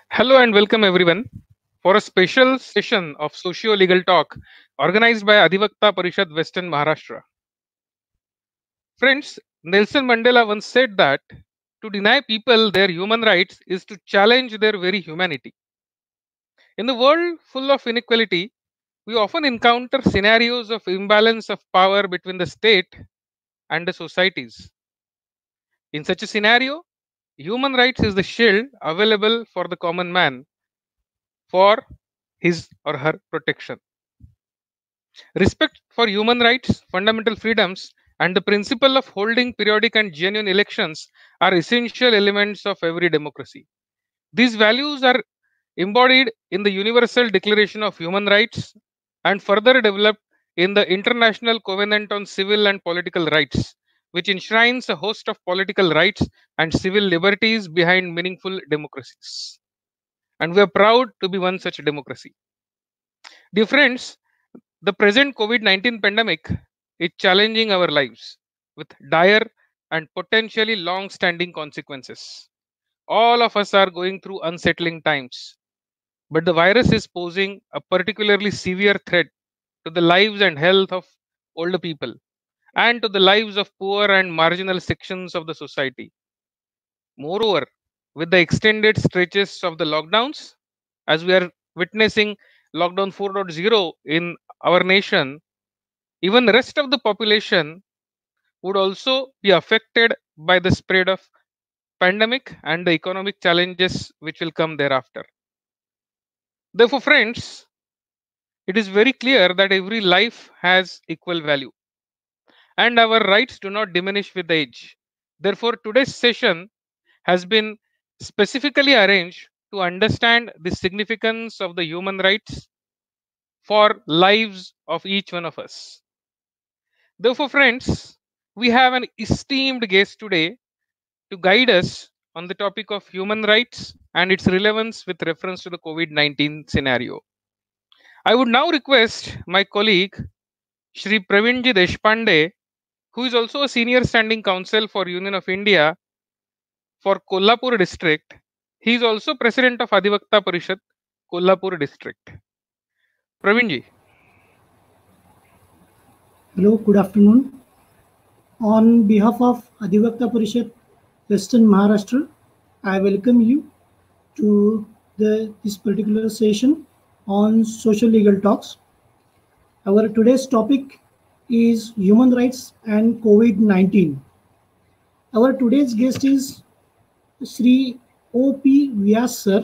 Hello and welcome everyone for a special session of Socio-Legal Talk organized by Adhivakta Parishad Western Maharashtra. Friends, Nelson Mandela once said that to deny people their human rights is to challenge their very humanity. In the world full of inequality, we often encounter scenarios of imbalance of power between the state and the societies. In such a scenario, human rights is the shield available for the common man for his or her protection. Respect for human rights, fundamental freedoms, and the principle of holding periodic and genuine elections are essential elements of every democracy. These values are embodied in the Universal Declaration of Human Rights and further developed in the International Covenant on Civil and Political Rights, which enshrines a host of political rights and civil liberties behind meaningful democracies. And we are proud to be one such democracy. Dear friends, the present COVID 19 pandemic is challenging our lives with dire and potentially long standing consequences. All of us are going through unsettling times, but the virus is posing a particularly severe threat to the lives and health of older people and to the lives of poor and marginal sections of the society. Moreover, with the extended stretches of the lockdowns, as we are witnessing lockdown 4.0 in our nation, even the rest of the population would also be affected by the spread of pandemic and the economic challenges which will come thereafter. Therefore, friends, it is very clear that every life has equal value and our rights do not diminish with age. Therefore, today's session has been specifically arranged to understand the significance of the human rights for lives of each one of us. Therefore, friends, we have an esteemed guest today to guide us on the topic of human rights and its relevance with reference to the COVID 19 scenario. I would now request my colleague Shri Pravinji Deshpande, who is also a senior standing counsel for Union of India for Kolhapur district. He is also president of Adhivakta Parishad, Kolhapur district. Pravinji. Hello, good afternoon. On behalf of Adhivakta Parishad, Western Maharashtra, I welcome you to this particular session on social legal talks. Our today's topic is human rights and COVID-19. Our today's guest is Sri O.P. Vyas sir.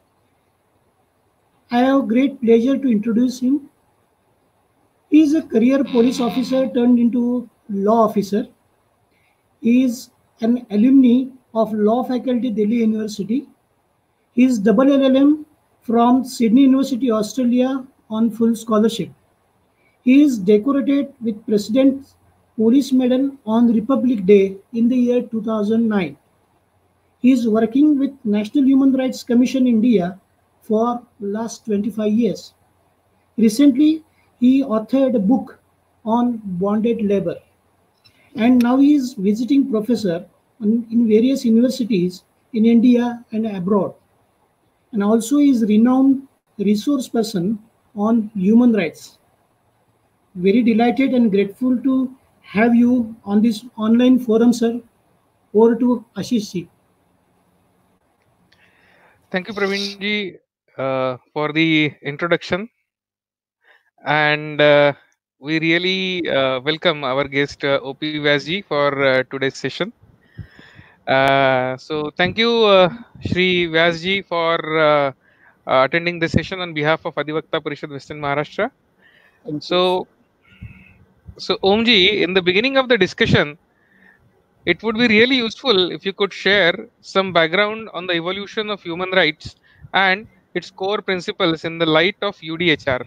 I have great pleasure to introduce him. He is a career police officer turned into law officer. He is an alumni of Law Faculty, Delhi University. He is double LLM from Sydney University, Australia on full scholarship. He is decorated with President's Police Medal on Republic Day in the year 2009. He is working with National Human Rights Commission India for last 25 years. Recently, he authored a book on bonded labor. And now he is visiting professor in various universities in India and abroad. And also is renowned resource person on human rights. Very delighted and grateful to have you on this online forum, sir. Over to Ashish ji. Thank you, Pravinji, for the introduction. And we really welcome our guest OP Vyasji for today's session. So thank you, Shri Vyasji, for attending the session on behalf of Adhivakta Parishad Western Maharashtra. Thank you. So Omji, in the beginning of the discussion, it would be really useful if you could share some background on the evolution of human rights and its core principles in the light of UDHR.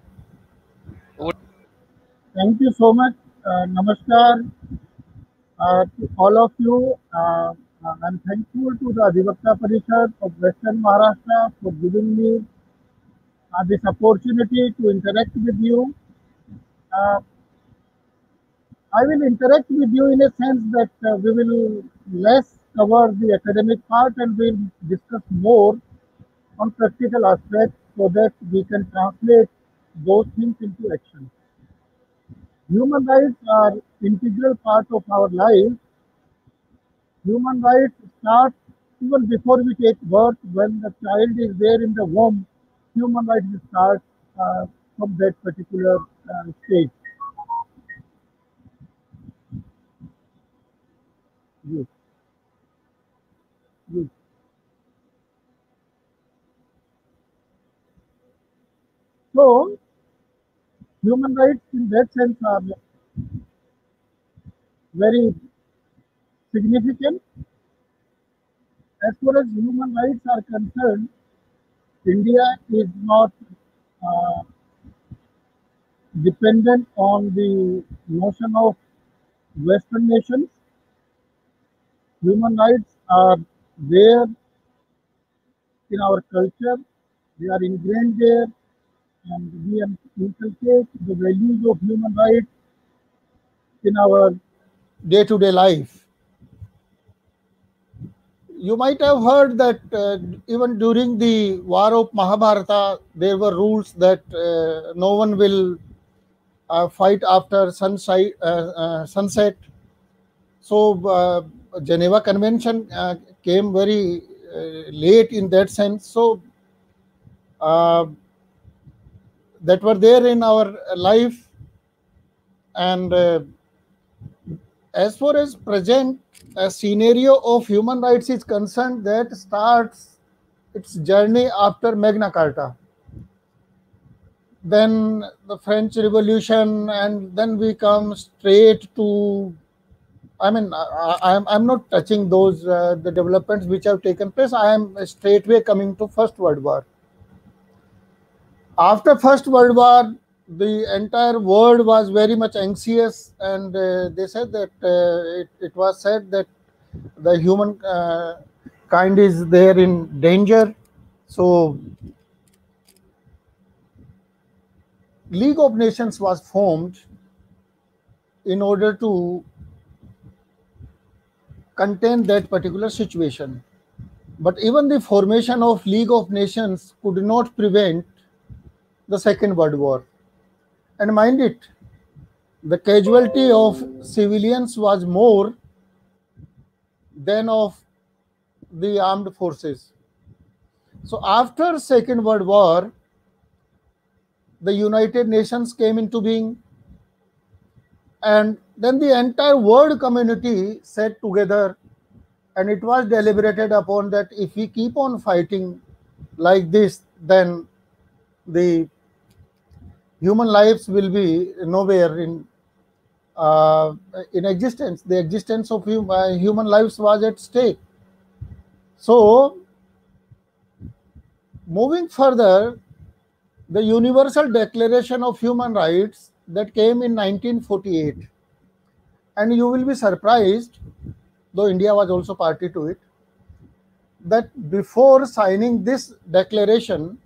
Thank you so much. Namaskar to all of you. I'm thankful to the Adhivakta Parishad of Western Maharashtra for giving me this opportunity to interact with you. Uh, I will interact with you in a sense that we will less cover the academic part and we'll discuss more on practical aspects so that we can translate those things into action. Human rights are integral part of our life. Human rights start even before we take birth. When the child is there in the womb, human rights start from that particular stage. Yes, yes. So, human rights in that sense are very significant. As far as human rights are concerned, India is not uh, dependent on the notion of Western nations. Human rights are there in our culture, they are ingrained there, and we inculcate the values of human rights in our day to day life. You might have heard that even during the war of Mahabharata, there were rules that no one will fight after sunset. So, Geneva Convention came very late in that sense. So, uh, that were there in our life. And as far as present scenario of human rights is concerned, that starts its journey after Magna Carta. Then the French Revolution, and then we come straight to. I mean, I'm not touching those the developments which have taken place. I am straightway coming to First World War. After First World War, the entire world was very much anxious, and they said that it was said that the human kind is there in danger. So, League of Nations was formed in order to contain that particular situation. But even the formation of League of Nations could not prevent the Second World War. And mind it, the casualty of civilians was more than of the armed forces. So after Second World War, the United Nations came into being, and then the entire world community sat together, and it was deliberated upon that if we keep on fighting like this, then the human lives will be nowhere uh, in existence. The existence of human lives was at stake. So, moving further, the Universal Declaration of Human Rights that came in 1948, and you will be surprised, though India was also party to it, that before signing this declaration,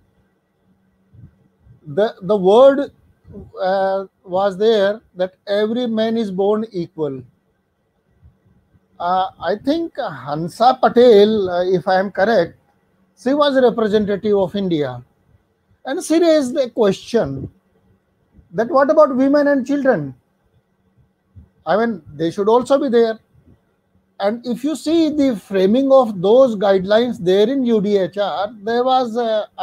the word was there that every man is born equal. I think Hansa Patel, if I am correct, she was a representative of India, and she raised a question that what about women and children? I mean, they should also be there. And if you see the framing of those guidelines there in UDHR, there was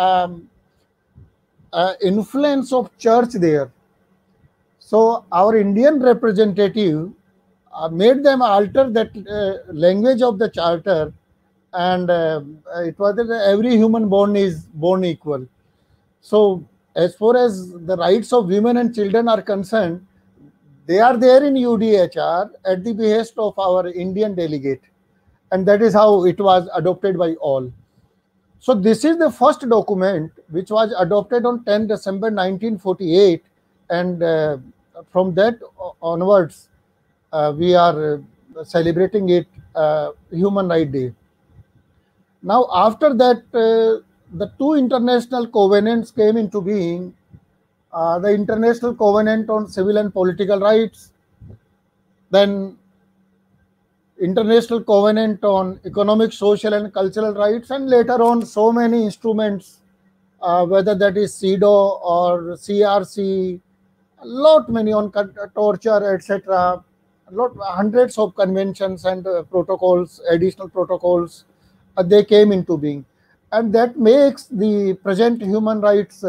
influence of church there. So our Indian representative made them alter that language of the charter, and it was that every human born is born equal. So as far as the rights of women and children are concerned, they are there in UDHR at the behest of our Indian delegate, and that is how it was adopted by all. So this is the first document which was adopted on 10 December 1948, and from that onwards, we are celebrating it Human Rights Day. Now, after that, the two international covenants came into being. The International Covenant on Civil and Political Rights, then International Covenant on Economic, Social and Cultural Rights, and later on so many instruments, whether that is CEDAW or CRC, a lot many on torture, etc. Hundreds of conventions and protocols, additional protocols, they came into being, and that makes the present human rights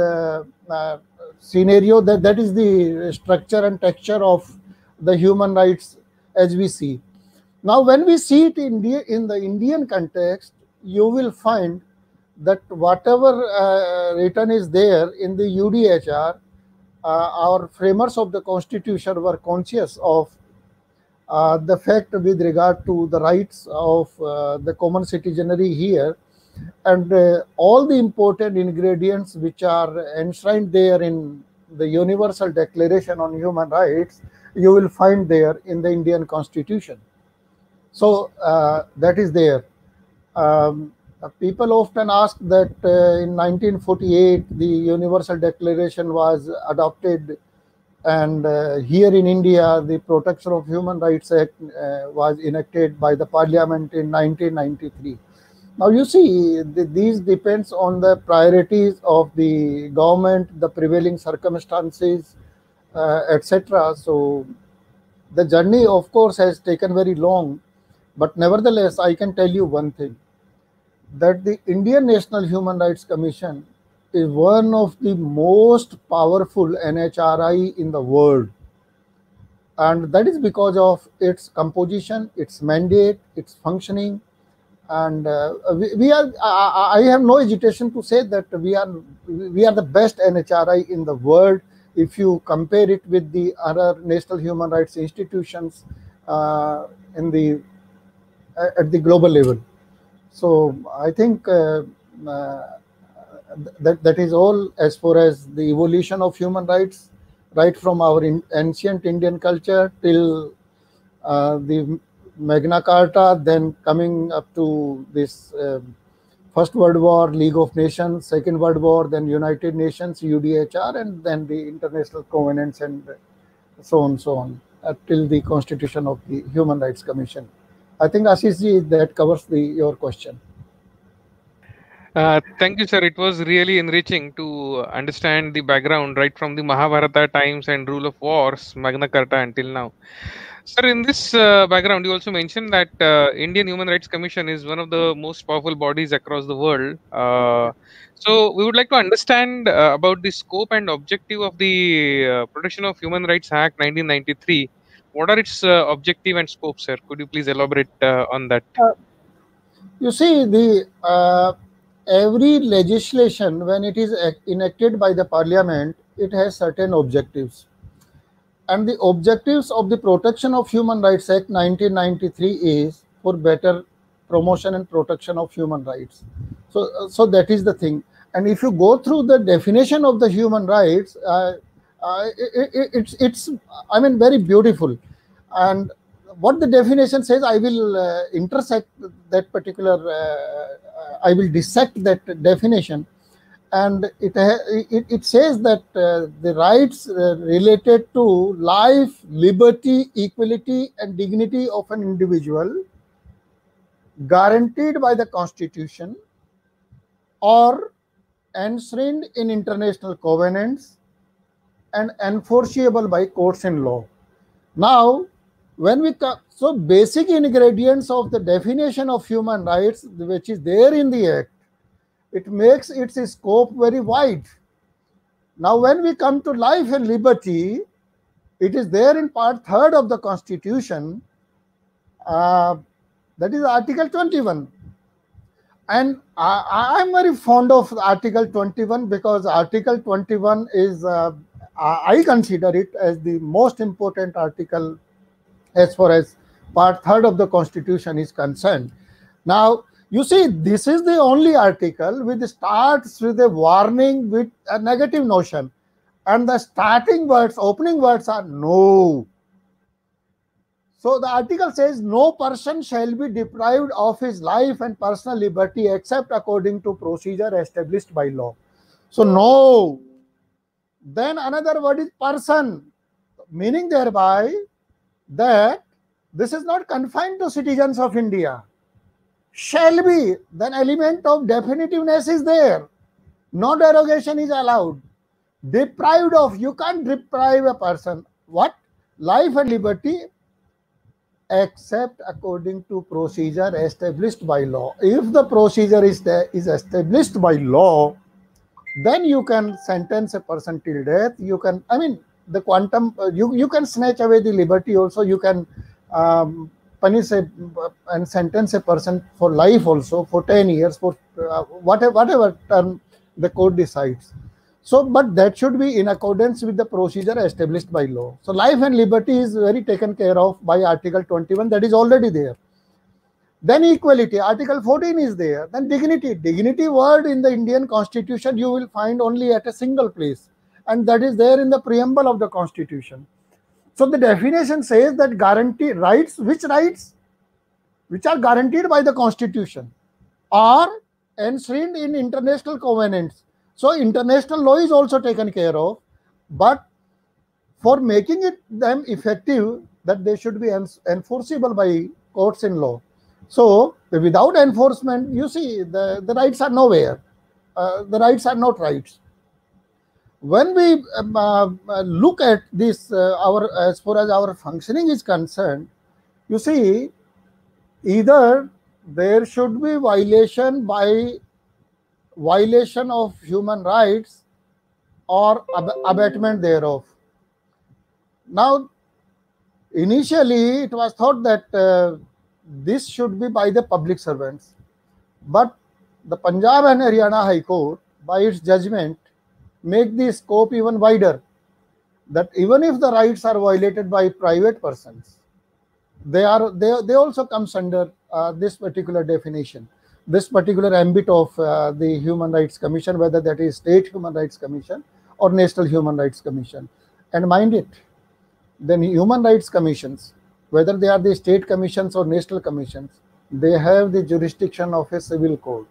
scenario, that is the structure and texture of the human rights as we see. Now, when we see it in the Indian context, you will find that whatever written is there in the UDHR, our framers of the Constitution were conscious of the fact with regard to the rights of the common citizenry here, and all the important ingredients which are enshrined there in the Universal Declaration on Human Rights, you will find there in the Indian Constitution. So that is there. People often ask that in 1948 the Universal Declaration was adopted, and here in India the Protection of Human Rights Act was enacted by the Parliament in 1993. Now you see, these depends on the priorities of the government, the prevailing circumstances, etc. So the journey, of course, has taken very long, but nevertheless, I can tell you one thing, that the Indian National Human Rights Commission is one of the most powerful NHRI in the world. And that is because of its composition, its mandate, its functioning. And we are, I have no hesitation to say that we are the best NHRI in the world if you compare it with the other national human rights institutions in the at the global level. So I think that is all as far as the evolution of human rights, right from our ancient Indian culture till the Magna Carta, then coming up to this First World War, League of Nations, Second World War, then United Nations, UDHR, and then the international covenants and so on, till the Constitution of the Human Rights Commission. I think, Ashish ji, that covers your question. Thank you, sir. It was really enriching to understand the background right from the Mahabharata times and rule of wars, Magna Carta until now. Sir, in this background, you also mentioned that Indian Human Rights Commission is one of the most powerful bodies across the world. So, we would like to understand about the scope and objective of the Protection of Human Rights Act 1993. What are its objective and scope, sir? Could you please elaborate on that? You see, the every legislation, when it is enacted by the Parliament, it has certain objectives. And the objectives of the Protection of Human Rights Act 1993 is for better promotion and protection of human rights. So that is the thing. And if you go through the definition of the human rights, it's I mean, very beautiful. And what the definition says, I will intersect that particular, I will dissect that definition. And it says that the rights related to life, liberty, equality, and dignity of an individual guaranteed by the Constitution or enshrined in international covenants and enforceable by courts and law. Now, when we come, so basic ingredients of the definition of human rights, which is there in the Act, it makes its scope very wide. Now, when we come to life and liberty, it is there in part 3rd of the Constitution, that is Article 21. And I'm very fond of Article 21 because Article 21 is, I consider it as the most important article as far as part 3rd of the Constitution is concerned. Now, you see, this is the only article which starts with a warning with a negative notion. And the starting words, opening words are no. So the article says, no person shall be deprived of his life and personal liberty except according to procedure established by law. So no. Then another word is person, meaning thereby that This is not confined to citizens of India. Shall be, then element of definitiveness is there. No derogation is allowed. Deprived of, you can't deprive a person. What? Life and liberty except according to procedure established by law. If the procedure is established by law, then you can sentence a person till death. You can, I mean, the quantum, you can snatch away the liberty also. You can punish and sentence a person for life also, for 10 years, for whatever term the court decides. So, but that should be in accordance with the procedure established by law. So, life and liberty is very taken care of by Article 21, that is already there. Then equality, Article 14 is there. Then dignity. Dignity word in the Indian Constitution you will find only at a single place, and that is there in the preamble of the Constitution. So the definition says that guarantee rights, which rights? Which are guaranteed by the Constitution, are enshrined in international covenants. So international law is also taken care of, but for making it them effective, that they should be enforceable by courts in law. So without enforcement, you see, the rights are nowhere. The rights are not rights. When we look at this, as far as our functioning is concerned, you see, either there should be violation of human rights or abatement thereof. Now, initially it was thought that this should be by the public servants, but the Punjab and Haryana High Court, by its judgment, make the scope even wider, that even if the rights are violated by private persons, they also comes under this particular definition, this particular ambit of the Human Rights Commission, whether that is State Human Rights Commission or National Human Rights Commission. And mind it, then human rights commissions, whether they are the state commissions or national commissions, they have the jurisdiction of a civil court.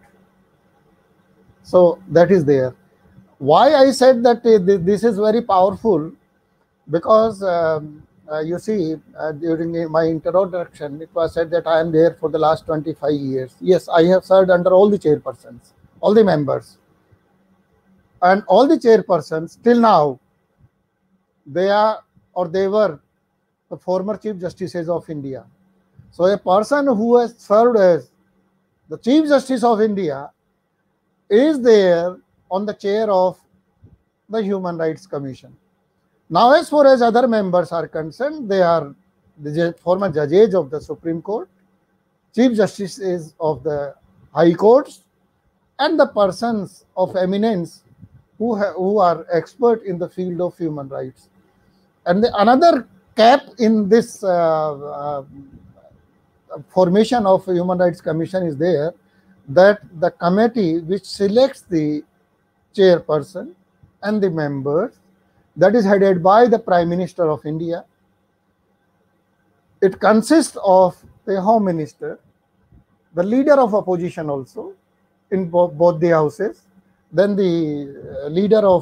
So that is there. Why I said that this is very powerful, because you see, during my introduction, it was said that I am there for the last 25 years. Yes, I have served under all the chairpersons, all the members, and all the chairpersons till now, they were the former Chief Justices of India. So a person who has served as the Chief Justice of India is there on the chair of the Human Rights Commission. Now, as far as other members are concerned, they are the former judges of the Supreme Court, Chief Justices of the High Courts, and the persons of eminence who are expert in the field of human rights. And another cap in this formation of Human Rights Commission is there, that the committee which selects the chairperson and the members, that is headed by the Prime Minister of India. It consists of the Home Minister, the leader of opposition also in both the houses, then the leader of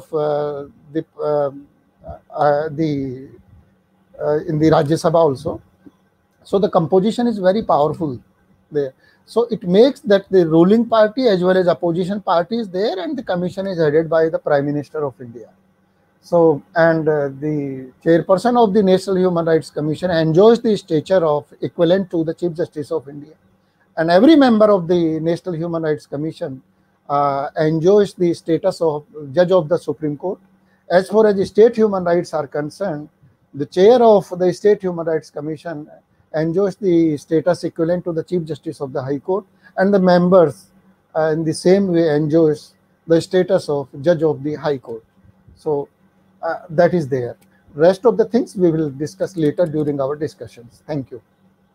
in the Rajya Sabha also. So the composition is very powerful there. So it makes that the ruling party as well as opposition party is there, and the commission is headed by the Prime Minister of India. So, and the chairperson of the National Human Rights Commission enjoys the stature of equivalent to the Chief Justice of India. And every member of the National Human Rights Commission enjoys the status of judge of the Supreme Court. As far as the state human rights are concerned, the chair of the State Human Rights Commission enjoys the status equivalent to the Chief Justice of the High Court, and the members in the same way enjoys the status of judge of the High Court. So that is there. Rest of the things we will discuss later during our discussions. Thank you.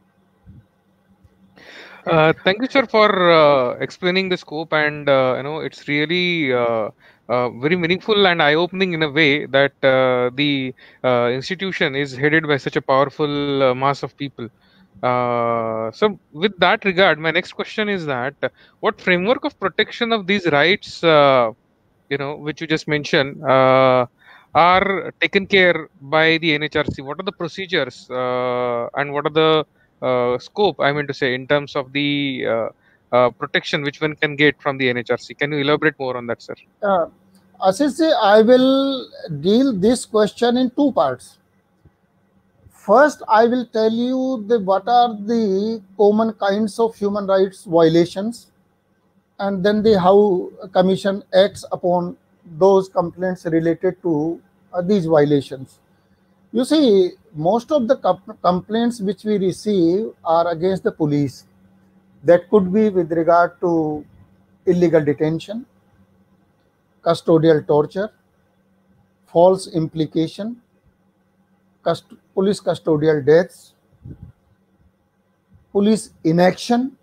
Thank you, sir, for explaining the scope, and it's really very meaningful and eye-opening in a way that the institution is headed by such a powerful mass of people. So, with that regard, my next question is that what framework of protection of these rights, which you just mentioned, are taken care by the NHRC? What are the procedures and what are the scope? I mean to say, in terms of the protection which one can get from the NHRC. Can you elaborate more on that, sir? Uh, Ashish ji, I will deal this question in two parts. First, I will tell you what are the common kinds of human rights violations, and then how commission acts upon those complaints related to these violations. You see, most of the complaints which we receive are against the police. That could be with regard to illegal detention, custodial torture, false implication, police custodial deaths, police inaction.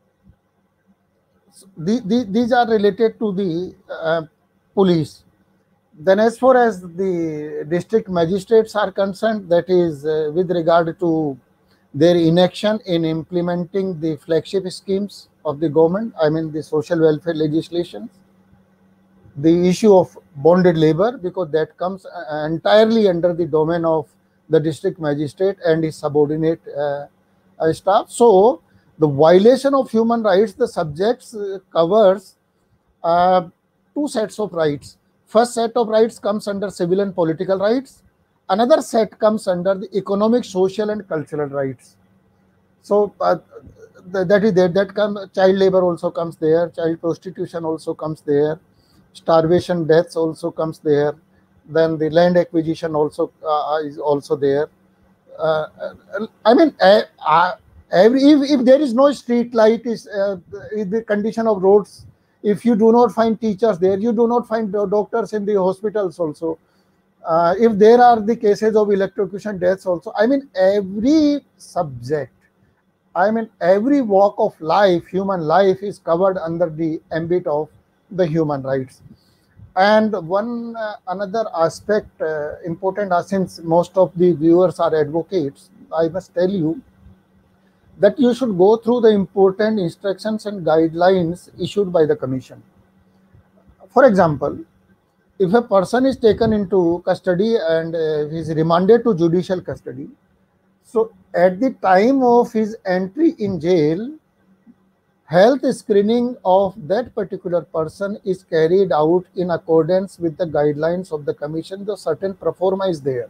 These are related to the police. Then as far as the district magistrates are concerned, that is with regard to their inaction in implementing the flagship schemes of the government, I mean the social welfare legislation, the issue of bonded labor, because that comes entirely under the domain of the district magistrate and his subordinate staff. So the violation of human rights, the subjects covers two sets of rights. First set of rights comes under civil and political rights. Another set comes under the economic, social, and cultural rights. So that is there. That comes, child labor also comes there. Child prostitution also comes there. Starvation deaths also comes there. Then the land acquisition also is also there. I mean, if there is no street light, is the condition of roads. If you do not find teachers there, you do not find doctors in the hospitals also. If there are the cases of electrocution deaths also. I mean, every subject, I mean, every walk of life, human life is covered under the ambit of the human rights. And one another aspect important, since most of the viewers are advocates, I must tell you that you should go through the important instructions and guidelines issued by the commission. For example, if a person is taken into custody and is remanded to judicial custody, so at the time of his entry in jail, health screening of that particular person is carried out in accordance with the guidelines of the commission. The certain pro forma is there.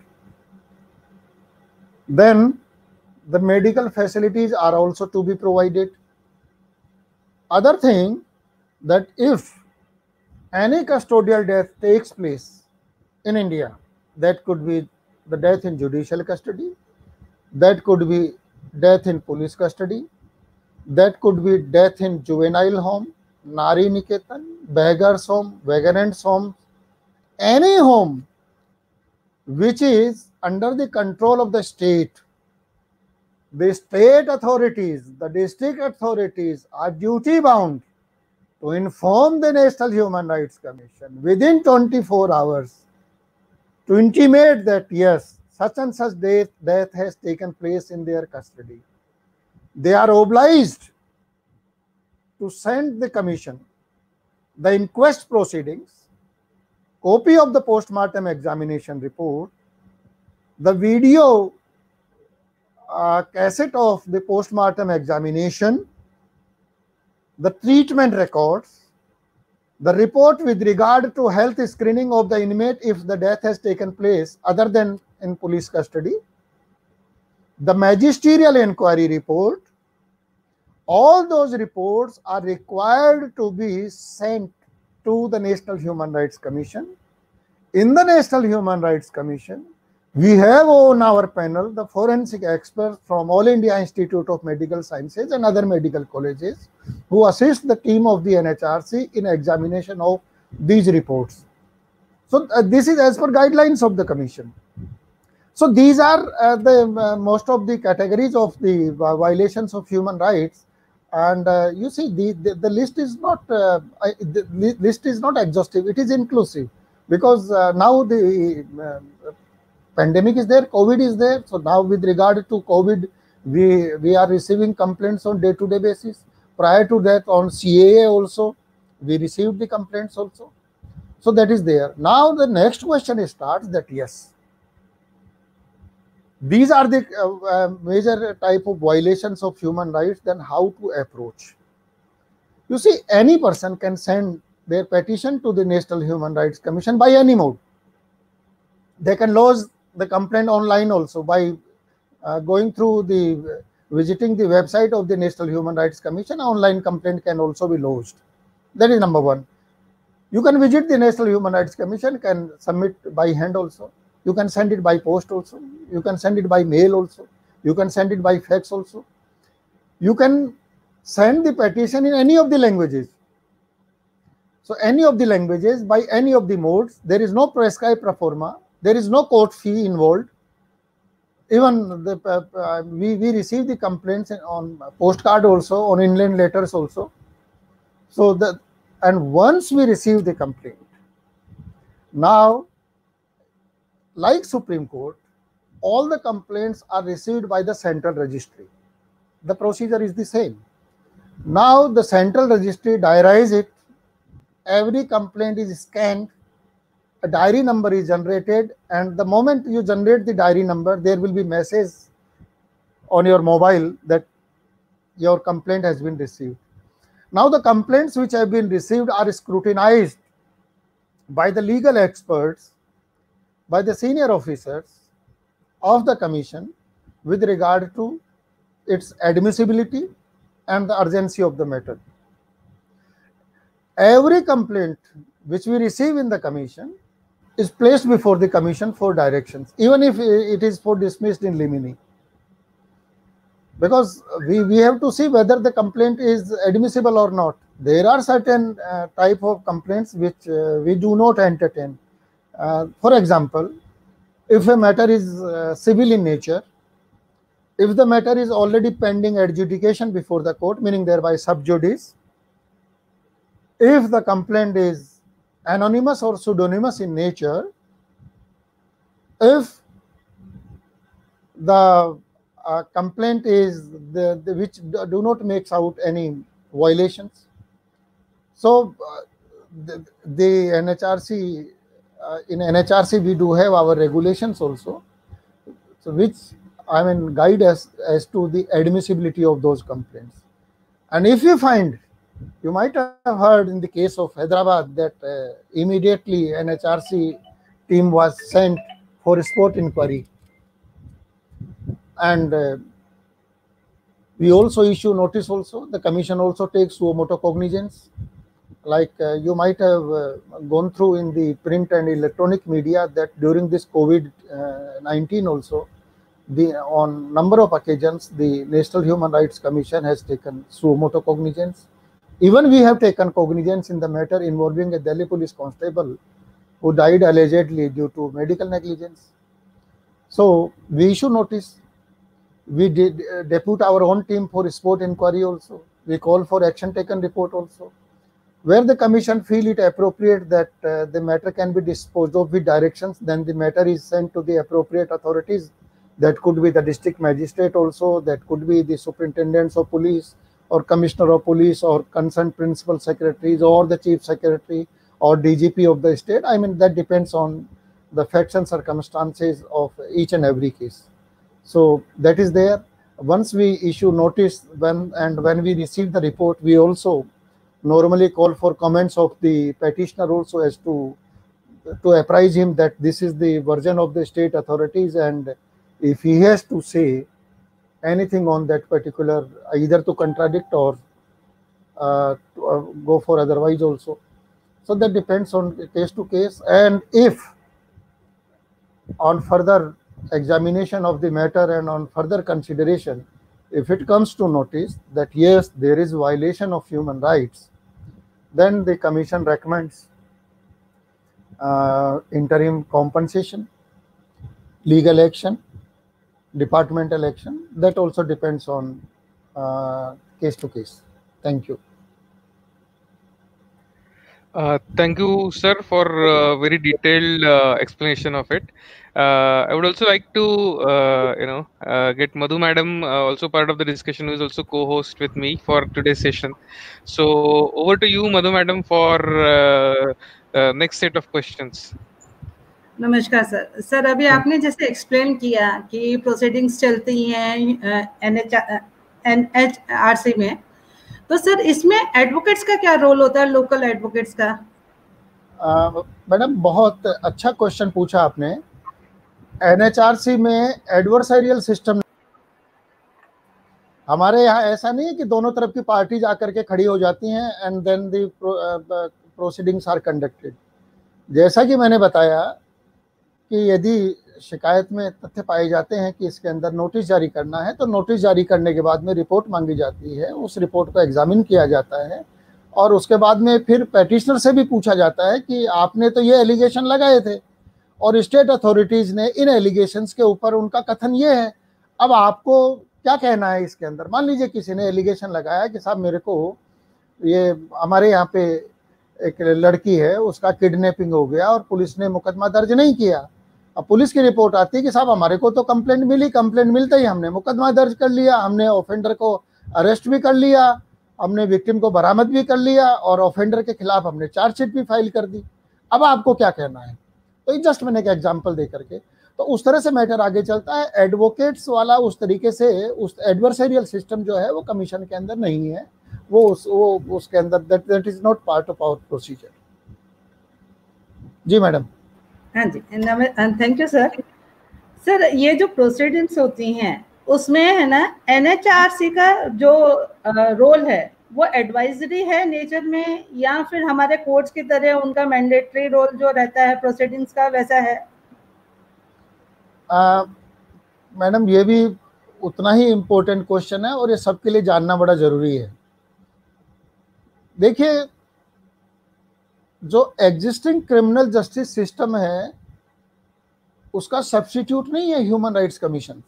Then the medical facilities are also to be provided. Other thing, that if any custodial death takes place in India, that could be the death in judicial custody, that could be death in police custody, that could be death in juvenile home, Nari Niketan, beggars home, vagrants home, any home which is under the control of the state authorities, the district authorities are duty bound to inform the National Human Rights Commission within 24 hours to intimate that yes, such and such death has taken place in their custody. They are obliged to send the commission the inquest proceedings, copy of the post-mortem examination report, the video cassette of the post-mortem examination, the treatment records, the report with regard to health screening of the inmate if the death has taken place other than in police custody, the magisterial inquiry report. All those reports are required to be sent to the National Human Rights Commission. In the National Human Rights Commission, we have on our panel the forensic experts from All India Institute of Medical Sciences and other medical colleges who assist the team of the NHRC in examination of these reports. So this is as per guidelines of the commission. So these are most of the categories of the violations of human rights. And you see, the list is not list is not exhaustive. It is inclusive because now the pandemic is there, COVID is there. So now with regard to COVID, we are receiving complaints on day-to-day basis. Prior to that, on CAA also, we received the complaints also. So that is there. Now the next question starts that yes, these are the major type of violations of human rights. Then how to approach? You see, any person can send their petition to the National Human Rights Commission by any mode. They can lodge the complaint online also by going through the visiting the website of the National Human Rights Commission. Online complaint can also be lodged. That is number one. You can visit the National Human Rights Commission, can submit by hand also. You can send it by post also. You can send it by mail also. You can send it by fax also. You can send the petition in any of the languages. So any of the languages, by any of the modes, there is no prescribed pro forma. There is no court fee involved. Even we receive the complaints on postcard also, on inland letters also. So that, and once we receive the complaint, now, like Supreme Court, all the complaints are received by the central registry. The procedure is the same. Now the central registry diaries it. Every complaint is scanned. A diary number is generated, and the moment you generate the diary number, there will be message on your mobile that your complaint has been received. Now the complaints which have been received are scrutinized by the legal experts, by the senior officers of the commission with regard to its admissibility and the urgency of the matter. Every complaint which we receive in the commission is placed before the commission for directions, even if it is for dismissed in limine. Because we have to see whether the complaint is admissible or not. There are certain type of complaints which we do not entertain. For example, if a matter is civil in nature, if the matter is already pending adjudication before the court, meaning thereby sub judice, if the complaint is anonymous or pseudonymous in nature, if the complaint is which do not make out any violations, so the NHRC, in NHRC we do have our regulations also, so which guide us as to the admissibility of those complaints. And if you find, you might have heard in the case of Hyderabad that immediately NHRC team was sent for a sport inquiry, and we also issue notice also. The commission also takes suo motu cognizance. Like you might have gone through in the print and electronic media that during this COVID-19 also, on number of occasions, the National Human Rights Commission has taken suo motu cognizance. Even we have taken cognizance in the matter involving a Delhi police constable who died allegedly due to medical negligence. So we issue notice. We did depute our own team for sport inquiry also. We call for action taken report also. Where the commission feel it appropriate that the matter can be disposed of with directions, then the matter is sent to the appropriate authorities. That could be the district magistrate also, that could be the superintendents of police or commissioner of police or concerned principal secretaries or the chief secretary or DGP of the state. That depends on the facts and circumstances of each and every case. So that is there. Once we issue notice, when we receive the report, we also normally call for comments of the petitioner also, as to apprise him that this is the version of the state authorities, and if he has to say anything on that particular, either to contradict or to, go for otherwise also. So that depends on case to case. And if on further examination of the matter and on further consideration, if it comes to notice that yes, there is violation of human rights, then the commission recommends interim compensation, legal action, departmental action. That also depends on case to case. Thank you. Thank you, sir, for very detailed explanation of it. I would also like to, get Madhu Madam also part of the discussion, who is also co-host with me for today's session. So over to you, Madhu Madam, for next set of questions. नमस्कार sir. Sir अभी आपने जैसे explain किया कि proceedings चलती हैं NHRC में, तो सर इसमें एडवोकेट्स का क्या रोल होता है, लोकल एडवोकेट्स का? मैडम बहुत अच्छा क्वेश्चन पूछा आपने। एनएचआरसी में एडवर्सरियल सिस्टम, हमारे यहाँ ऐसा नहीं है कि दोनों तरफ की पार्टी जाकर के खड़ी हो जाती हैं and then the proceedings are conducted. जैसा कि मैंने बताया कि यदि शिकायत में तथ्य पाए जाते हैं कि इसके अंदर नोटिस जारी करना है, तो नोटिस जारी करने के बाद में रिपोर्ट मांगी जाती है, उस रिपोर्ट को एग्जामिन किया जाता है और उसके बाद में फिर पेटिशनर से भी पूछा जाता है कि आपने तो ये एलिगेशन लगाए थे और स्टेट अथॉरिटीज़ ने इन एलिगेशंस के ऊपर उनका कथन ये है, अब आपको क्या कहना है इसके अंदर। मान लीजिए किसी ने एलिगेशन लगाया कि साहब मेरे को ये हमारे यहाँ पे एक लड़की है, उसका किडनैपिंग हो गया और पुलिस ने मुकदमा दर्ज नहीं किया। अब पुलिस की रिपोर्ट आती है कि साहब हमारे को तो कंप्लेंट मिली, कंप्लेंट मिलते ही हमने मुकदमा दर्ज कर लिया, हमने ऑफेंडर को अरेस्ट भी कर लिया, हमने विक्टिम को बरामद भी कर लिया और ऑफेंडर के खिलाफ हमने चार्जशीट भी फाइल कर दी। अब आपको क्या कहना है? तो ये जस्ट मैंने एक एग्जाम्पल दे करके, तो उस तरह से मैटर आगे चलता है। एडवोकेट्स वाला उस तरीके से उस एडवर्सरियल सिस्टम जो है वो कमीशन के अंदर नहीं है, वो उसके अंदर that is not part of our procedure. जी मैडम। हाँ जी, थैंक यू सर। सर ये जो प्रोसीडिंग्स होती हैं उसमें है ना एनएचआरसी का जो रोल है वो एडवाइजरी है नेचर में, या फिर हमारे कोर्ट्स की तरह उनका मैंडेटरी रोल जो रहता है प्रोसीडिंग्स का वैसा है? मैडम ये भी उतना ही इम्पोर्टेंट क्वेश्चन है और ये सबके लिए जानना बड़ा जरूरी है। देखिए, जो एग्जिस्टिंग क्रिमिनल जस्टिस सिस्टम है उसका सब्स्टिट्यूट नहीं है ह्यूमन राइट्स कमीशन।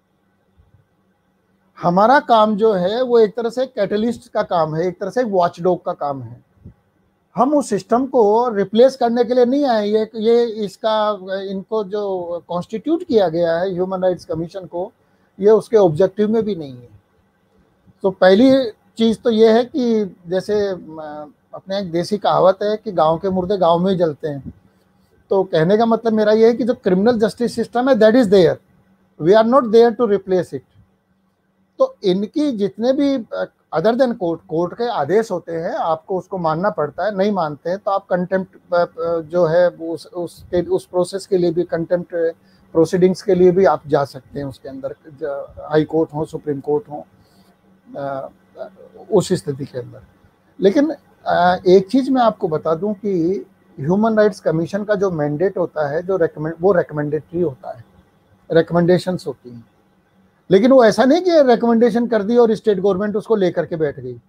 हमारा काम जो है वो एक तरह से कैटलिस्ट का काम है, एक तरह से वॉचडॉग का काम है। हम उस सिस्टम को रिप्लेस करने के लिए नहीं आए। ये इसका इनको जो कॉन्स्टिट्यूट किया गया है ह्यूमन राइट्स कमीशन को, ये उसके ऑब्जेक्टिव में भी नहीं है। तो पहली चीज़ तो ये है कि जैसे अपने एक देसी कहावत है कि गांव के मुर्दे गांव में ही जलते हैं। तो कहने का मतलब मेरा ये है कि जो क्रिमिनल जस्टिस सिस्टम है that is there, we are not there to replace it. तो इनकी जितने भी अदर देन कोर्ट के आदेश होते हैं आपको उसको मानना पड़ता है। नहीं मानते हैं तो आप कंटेम्प्ट जो है उस प्रोसेस के लिए भी, कंटेम्प्ट प्रोसीडिंग्स के लिए भी आप जा सकते हैं उसके अंदर, हाई कोर्ट हो, सुप्रीम कोर्ट हो, उस स्थिति के अंदर। लेकिन एक चीज़ मैं आपको बता दूं कि ह्यूमन राइट्स कमीशन का जो मैंडेट होता है, जो वो रिकमेंडेटरी होता है, रिकमेंडेशंस होती हैं। लेकिन वो ऐसा नहीं कि रिकमेंडेशन कर दी और स्टेट गवर्नमेंट उसको लेकर के बैठ गई।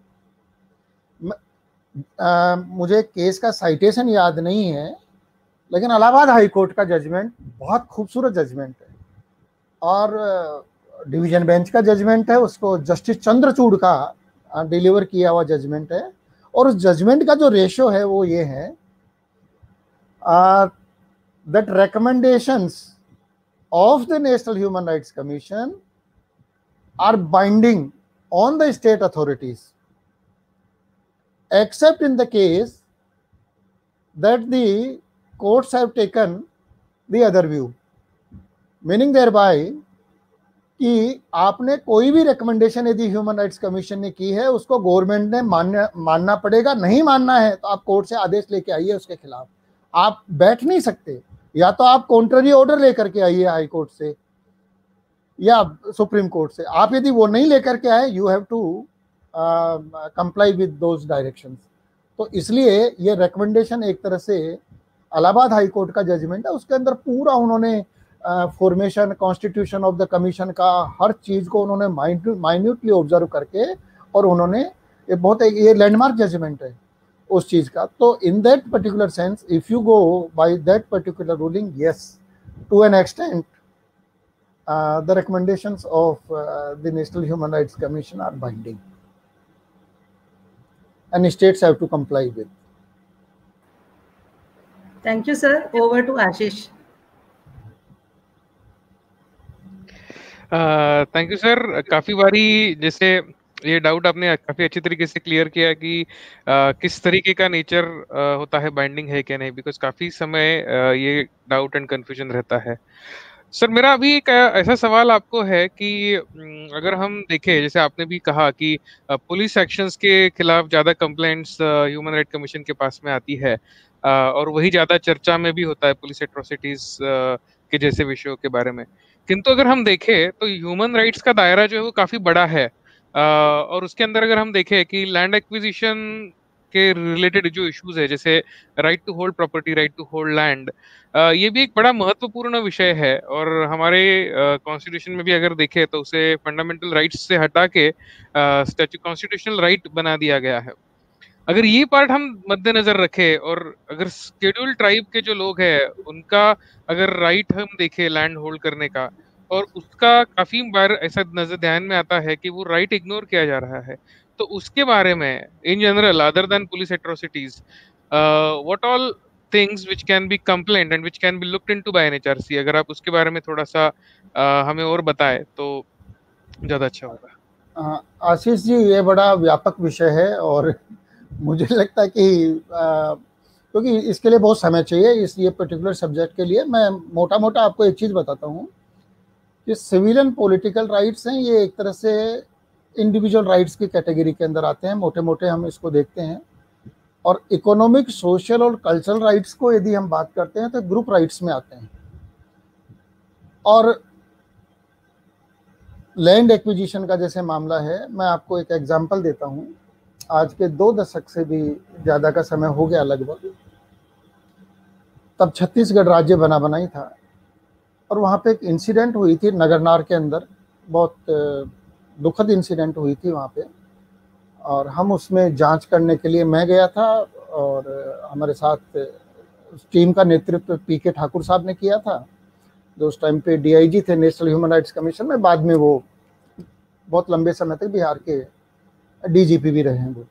मुझे केस का साइटेशन याद नहीं है, लेकिन इलाहाबाद हाई कोर्ट का जजमेंट बहुत खूबसूरत जजमेंट है और डिवीजन बेंच का जजमेंट है, उसको जस्टिस चंद्रचूड़ का डिलीवर किया हुआ जजमेंट है। और उस जजमेंट का जो रेशो है वो ये है that recommendations of the National Human Rights Commission are binding on the state authorities, except in the case that the courts have taken the other view, meaning thereby कि आपने कोई भी रिकमेंडेशन यदि ह्यूमन राइट्स कमीशन ने की है उसको government ने मानना पड़ेगा। नहीं मानना है तो आप कोर्ट से आदेश लेके आइए उसके खिलाफ। आप बैठ नहीं सकते, या तो आप कॉन्ट्ररी ऑर्डर लेकर के आइए हाई कोर्ट से या सुप्रीम कोर्ट से। आप यदि वो नहीं लेकर के आए, you have to comply with those directions. तो इसलिए ये रिकमेंडेशन एक तरह से इलाहाबाद हाई कोर्ट का जजमेंट है, उसके अंदर पूरा उन्होंने formation, constitution of the commission का हर चीज को उन्होंने माइन्यूटली ऑब्जर्व करके, और उन्होंने ये लैंडमार्क जजमेंट है उस चीज का। तो in that particular sense if you go by that particular ruling, yes, to an extent the recommendations of the National Human Rights Commission are binding and states have to comply with. Thank you, sir. Over to Ashish. Thank you sir. काफी बारी जैसे ये doubt आपने काफी अच्छी तरीके से clear किया कि किस तरीके का नेचर होता है, बाइंडिंग है क्या नहीं, बिकॉज काफी समय ये डाउट एंड कंफ्यूजन रहता है। सर मेरा अभी एक ऐसा सवाल आपको है कि अगर हम देखें, जैसे आपने भी कहा कि पुलिस एक्शंस के खिलाफ ज्यादा कंप्लेंट्स ह्यूमन राइट कमीशन के पास में आती है, और वही ज्यादा चर्चा में भी होता है पुलिस एट्रोसिटीज के जैसे विषयों के बारे में। किंतु अगर हम देखें तो ह्यूमन राइट्स का दायरा जो है वो काफी बड़ा है, और उसके अंदर अगर हम देखें कि लैंड एक्विजिशन के रिलेटेड जो इश्यूज है, जैसे right to hold property, right to hold land, ये भी एक बड़ा महत्वपूर्ण विषय है। और हमारे कॉन्स्टिट्यूशन में भी अगर देखें तो उसे फंडामेंटल राइट्स से हटा के स्टैच्यू कॉन्स्टिट्यूशनल राइट बना दिया गया है। अगर ये पार्ट हम मद्देनजर रखें, और अगर शेड्यूल्ड ट्राइब के जो लोग हैं उनका अगर राइट हम देखें लैंड होल्ड करने का, और उसका काफी बार ऐसा नजर ध्यान में आता है कि वो राइट इग्नोर किया जा रहा है, तो उसके बारे में in general other than police atrocities, what all things which can be complaint and which can be looked into by NHRC, अगर आप उसके बारे में थोड़ा सा हमें और बताएं तो ज्यादा अच्छा होगा। आशीष जी, ये बड़ा व्यापक विषय है और मुझे लगता है कि क्योंकि इसके लिए बहुत समय चाहिए, इस ये पर्टिकुलर सब्जेक्ट के लिए मैं मोटा मोटा आपको एक चीज़ बताता हूँ कि सिविल एंड पॉलिटिकल राइट्स हैं, ये एक तरह से इंडिविजुअल राइट्स की कैटेगरी के अंदर आते हैं, मोटे मोटे हम इसको देखते हैं। और इकोनॉमिक, सोशल और कल्चरल राइट्स को यदि हम बात करते हैं तो ग्रुप राइट्स में आते हैं। और लैंड एक्विजिशन का जैसे मामला है, मैं आपको एक एग्जांपल देता हूँ। आज के 2 दशक से भी ज़्यादा का समय हो गया लगभग, तब छत्तीसगढ़ राज्य बना बनाई था, और वहाँ पे एक इंसिडेंट हुई थी नगरनार के अंदर, बहुत दुखद इंसिडेंट हुई थी वहाँ पे। और हम उसमें जांच करने के लिए मैं गया था, और हमारे साथ टीम का नेतृत्व पीके ठाकुर साहब ने किया था, जो उस टाइम पे डीआईजी थे नेशनल ह्यूमन राइट्स कमीशन में, बाद में वो बहुत लंबे समय तक बिहार के डीजीपी भी रहे हैं वो।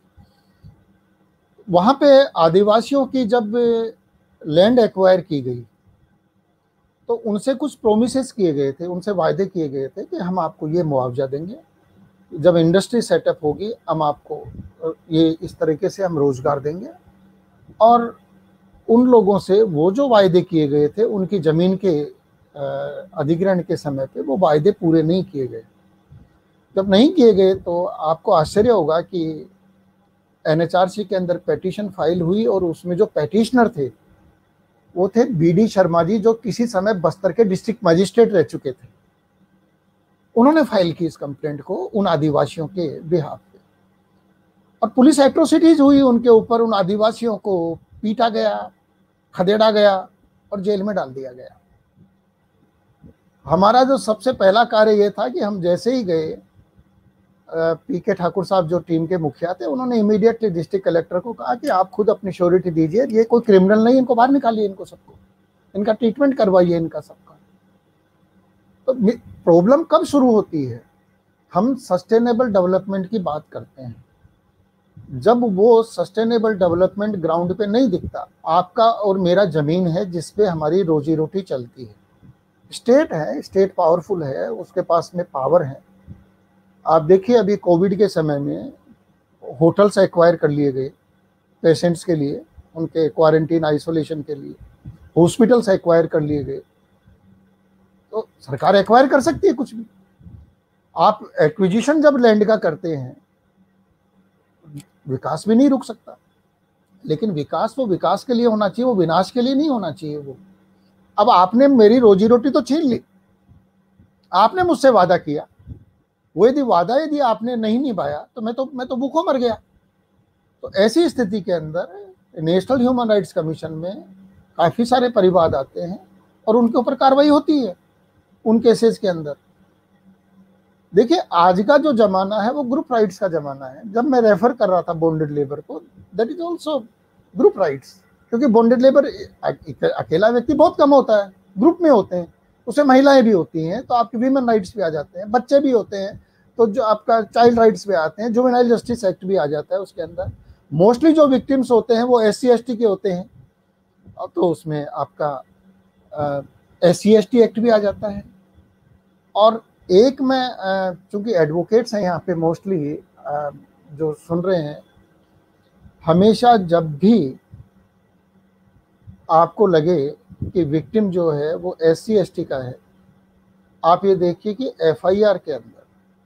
वहाँ पे आदिवासियों की जब लैंड एक्वायर की गई तो उनसे कुछ प्रोमिसेस किए गए थे, उनसे वायदे किए गए थे कि हम आपको ये मुआवजा देंगे, जब इंडस्ट्री सेटअप होगी हम आपको ये इस तरीके से हम रोजगार देंगे। और उन लोगों से वो जो वायदे किए गए थे, उनकी जमीन के अधिग्रहण के समय पे वो वायदे पूरे नहीं किए गए। जब नहीं किए गए तो आपको आश्चर्य होगा कि एनएचआरसी के अंदर पेटिशन फाइल हुई, और उसमें जो पेटिशनर थे वो थे बीडी शर्मा जी, जो किसी समय बस्तर के डिस्ट्रिक्ट मजिस्ट्रेट रह चुके थे। उन्होंने फाइल की इस कंप्लेंट को उन आदिवासियों के बिहाफ पे, और पुलिस एट्रोसिटीज हुई उनके ऊपर। उन आदिवासियों को पीटा गया, खदेड़ा गया और जेल में डाल दिया गया। हमारा जो सबसे पहला कार्य ये था कि हम जैसे ही गए, पीके ठाकुर साहब जो टीम के मुखिया थे, उन्होंने इमीडिएटली डिस्ट्रिक्ट कलेक्टर को कहा कि आप खुद अपनी श्योरिटी दीजिए, ये कोई क्रिमिनल नहीं, इनको बाहर निकालिए, इनको सबको, इनका ट्रीटमेंट करवाइए, इनका सबका। तो प्रॉब्लम कब शुरू होती है? हम सस्टेनेबल डेवलपमेंट की बात करते हैं, जब वो सस्टेनेबल डेवलपमेंट ग्राउंड पे नहीं दिखता। आपका और मेरा जमीन है जिसपे हमारी रोजी रोटी चलती है। स्टेट है, स्टेट पावरफुल है, उसके पास में पावर है। आप देखिए अभी कोविड के समय में होटल्स एक्वायर कर लिए गए पेशेंट्स के लिए, उनके क्वारंटीन आइसोलेशन के लिए, हॉस्पिटल्स एक्वायर कर लिए गए। तो सरकार एक्वायर कर सकती है कुछ भी। आप एक्विजिशन जब लैंड का करते हैं, विकास भी नहीं रुक सकता, लेकिन विकास वो विकास के लिए होना चाहिए, वो विनाश के लिए नहीं होना चाहिए। वो अब आपने मेरी रोजी रोटी तो छीन ली, आपने मुझसे वादा किया, वो यदि आपने नहीं निभाया तो मैं तो भूखों मर गया। तो ऐसी स्थिति के अंदर नेशनल ह्यूमन राइट्स कमीशन में काफी सारे परिवाद आते हैं और उनके ऊपर कार्रवाई होती है उन केसेस के अंदर। देखिए आज का जो जमाना है वो ग्रुप राइट्स का जमाना है। जब मैं रेफर कर रहा था बॉन्डेड लेबर को, that is also group rights, क्योंकि बॉन्डेड लेबर अकेला व्यक्ति बहुत कम होता है, ग्रुप में होते हैं, उसमें महिलाएं भी होती हैं, तो आपके वीमेन राइट्स भी आ जाते हैं, बच्चे भी होते हैं, तो जो आपका चाइल्ड राइट्स भी आते हैं, जुवेनाइल जस्टिस एक्ट भी आ जाता है उसके अंदर। मोस्टली जो विक्टिम्स होते हैं वो SC ST के होते हैं, तो उसमें आपका SC ST एक्ट भी आ जाता है। और एक में चूंकि एडवोकेट्स हैं यहाँ पे मोस्टली जो सुन रहे हैं, हमेशा जब भी आपको लगे कि विक्टिम जो है वो SC/ST का है, आप ये देखिए कि FIR के अंदर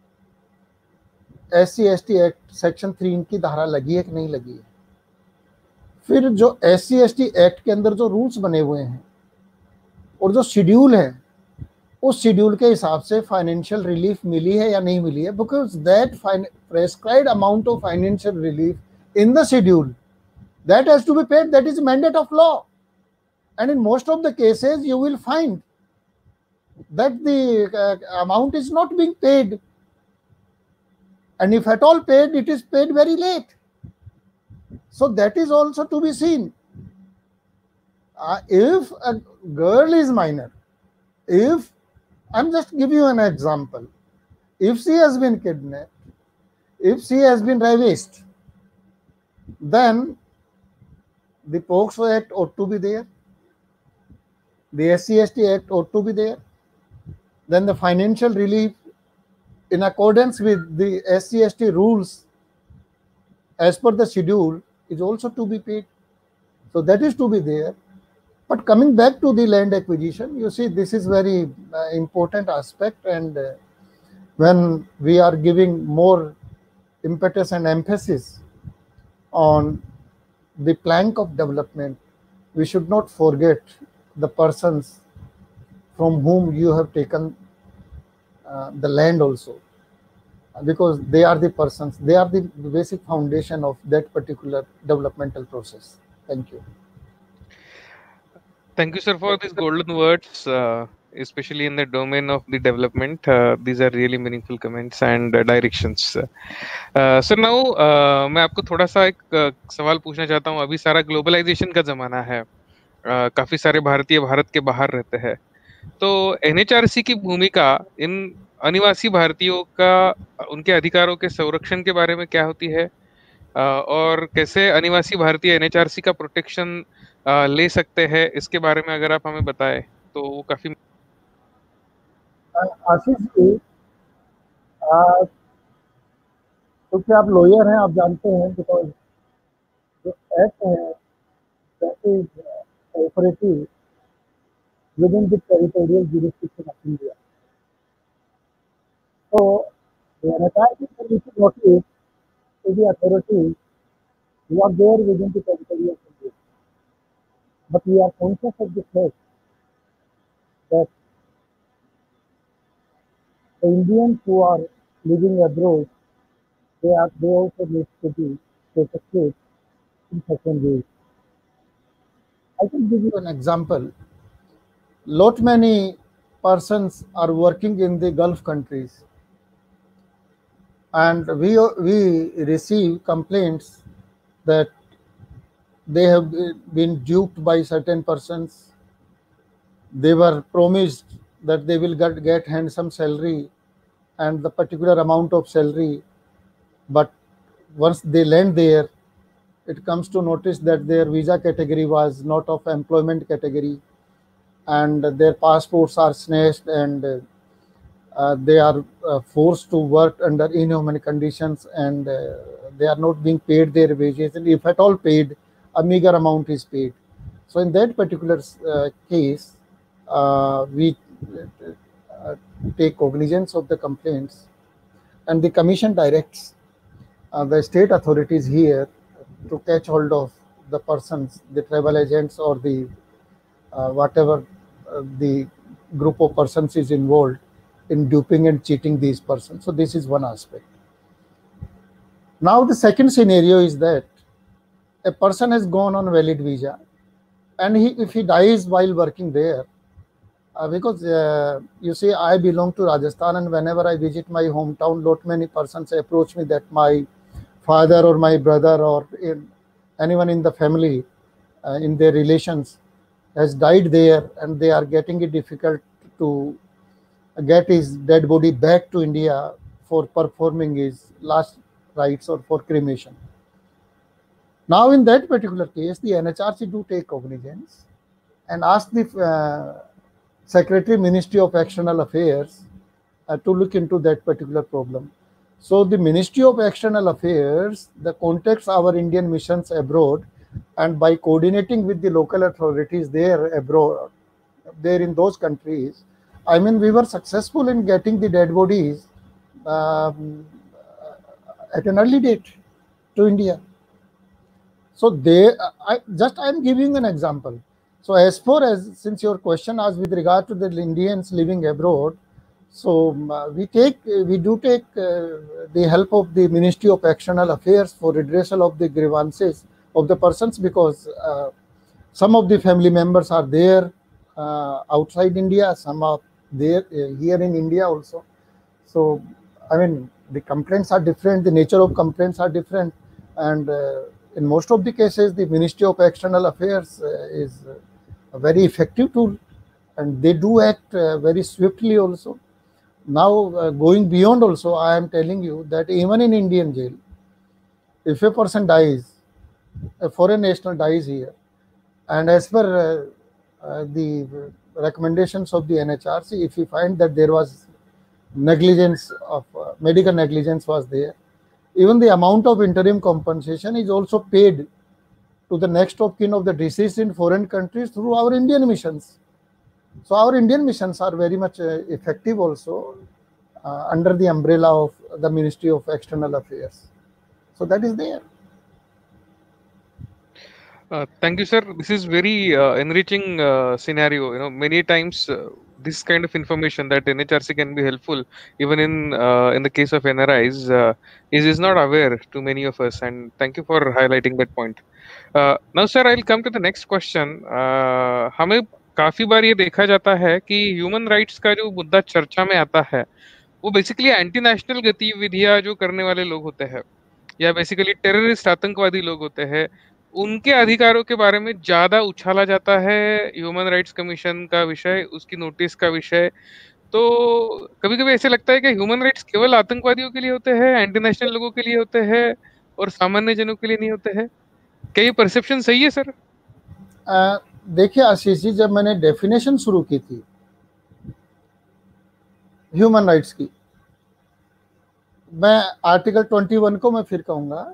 SC/ST एक्ट सेक्शन 3 की धारा लगी है कि नहीं लगी है। फिर जो SC/ST एक्ट के अंदर जो रूल्स बने हुए हैं और जो शेड्यूल है, उस शेड्यूल के हिसाब से फाइनेंशियल रिलीफ मिली है या नहीं मिली है, because that prescribed amount of financial relief in the schedule that has to be paid, that is a mandate of law, and in most of the cases you will find that the amount is not being paid, and if at all paid, it is paid very late. So that is also to be seen. If a girl is minor, if I'm just give you an example, if she has been kidnapped, if she has been ravished, then the POCSO Act ought to be there, the SC/ST Act ought to be there, then the financial relief in accordance with the SC/ST rules as per the schedule is also to be paid. So that is to be there. But coming back to the land acquisition, you see, this is very important aspect, and when we are giving more impetus and emphasis on the plank of development, we should not forget the persons from whom you have taken the land also, because they are the persons, they are the basic foundation of that particular developmental process. Thank you. Thank you, sir, for these golden words, especially in the domain of the development. These are really meaningful comments and directions. Sir, now मैं आपको थोड़ा सा एक सवाल पूछना चाहता हूँ. अभी सारा ग्लोबलाइजेशन का जमाना है, काफी सारे भारतीय भारत के बाहर रहते हैं, तो NHRC की भूमिका इन अनिवासी भारतीयों का उनके अधिकारों के संरक्षण के बारे में क्या होती है, और कैसे अनिवासी भारतीय NHRC का प्रोटेक्शन ले सकते हैं, इसके बारे में अगर आप हमें बताएं तो वो काफी. आशीष जी, क्योंकि आप लॉयर हैं, आप जानते हैं, बिकॉज जो एक्ट है that is operative within the territorial jurisdiction of India. So the NHRC can issue notice to the authorities who are there within the territory of India. But we are conscious of the fact that the Indians who are living abroad, they also need to be protected in certain ways. I can give you an example. Lot many persons are working in the Gulf countries, and we receive complaints that they have been duped by certain persons. They were promised that they will get handsome salary and the particular amount of salary, but once they land there, it comes to notice that their visa category was not of employment category, and their passports are snatched, and they are forced to work under inhuman conditions, and they are not being paid their wages, and if at all paid, a meager amount is paid. So in that particular case, we take cognizance of the complaints, and the commission directs the state authorities here to catch hold of the persons, the travel agents, or the whatever the group of persons is involved in duping and cheating these persons. So this is one aspect. Now the second scenario is that a person has gone on valid visa, and if he dies while working there, because you see, I belong to Rajasthan, and whenever I visit my hometown, lot many persons approach me that my father or my brother or anyone in the family, in their relations, has died there, and they are getting it difficult to get his dead body back to India for performing his last rites or for cremation. Now in that particular case, the NHRC do take cognizance and ask the Secretary, Ministry of External Affairs, to look into that particular problem. So the Ministry of External Affairs, the contacts our Indian missions abroad, and by coordinating with the local authorities there abroad, there in those countries, I mean, we were successful in getting the dead bodies at an early date to India. So I'm giving an example. So as far as, since your question is with regard to the Indians living abroad, so we do take the help of the Ministry of External Affairs for redressal of the grievances of the persons, because some of the family members are there outside India, some are there here in India also. So I mean, the complaints are different, the nature of complaints are different, and in most of the cases, the Ministry of External Affairs is a very effective tool, and they do act very swiftly also. Now, going beyond also, I am telling you that even in Indian jail, if a person dies, a foreign national dies here, and as per the recommendations of the NHRC, if we find that there was negligence of medical negligence was there, even the amount of interim compensation is also paid to the next of kin of the deceased in foreign countries through our Indian missions. So our Indian missions are very much effective also under the umbrella of the Ministry of External Affairs. So that is there. Thank you, sir. This is very enriching scenario. You know, many times this kind of information that NHRC can be helpful, even in the case of NRIs, is not aware to many of us. And thank you for highlighting that point. Now, sir, I'll come to the next question. हमें काफी बार ये देखा जाता है कि human rights का जो मुद्दा चर्चा में आता है, वो बेसिकली एंटी नेशनल गतिविधियां जो करने वाले लोग होते हैं, या बेसिकली टेररिस्ट आतंकवादी लोग होते हैं, उनके अधिकारों के बारे में ज्यादा उछाला जाता है। ह्यूमन राइट्स कमीशन का विषय, उसकी नोटिस का विषय। तो कभी कभी ऐसे लगता है कि ह्यूमन राइट्स केवल आतंकवादियों के लिए होते हैं, एंटी नेशनल लोगों के लिए होते हैं, और सामान्य जनों के लिए नहीं होते हैं। क्या ये परसेप्शन सही है सर? देखिए आशीष जी, जब मैंने डेफिनेशन शुरू की थी ह्यूमन राइट्स की, मैं आर्टिकल 21 को मैं फिर कहूंगा,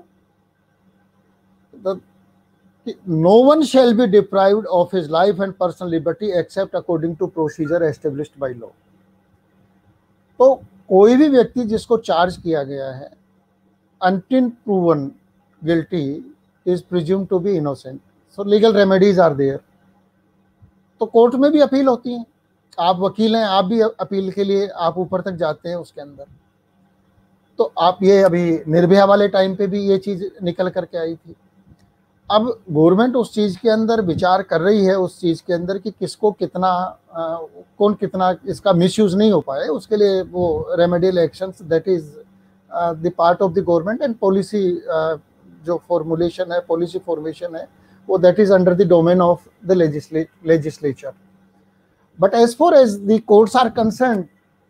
no one shall be deprived of his life and personal liberty except according to procedure established by law. तो कोई भी व्यक्ति जिसको चार्ज किया गया है, until proven guilty is presumed to be innocent. So legal remedies are there. तो court में भी अपील होती है, आप वकील हैं, आप भी अपील के लिए आप ऊपर तक जाते हैं उसके अंदर। तो आप ये अभी निर्भया वाले टाइम पे भी ये चीज निकल करके आई थी। अब गवर्नमेंट उस चीज के अंदर विचार कर रही है, उस चीज के अंदर कि किसको कितना कौन कितना इसका मिसयूज नहीं हो पाए, उसके लिए वो remedial actions, that is the part of the government, and policy जो फॉर्मुलेशन है, पॉलिसी फॉर्मेशन है, वो that is under the domain of the legislature. But as far as the courts are concerned,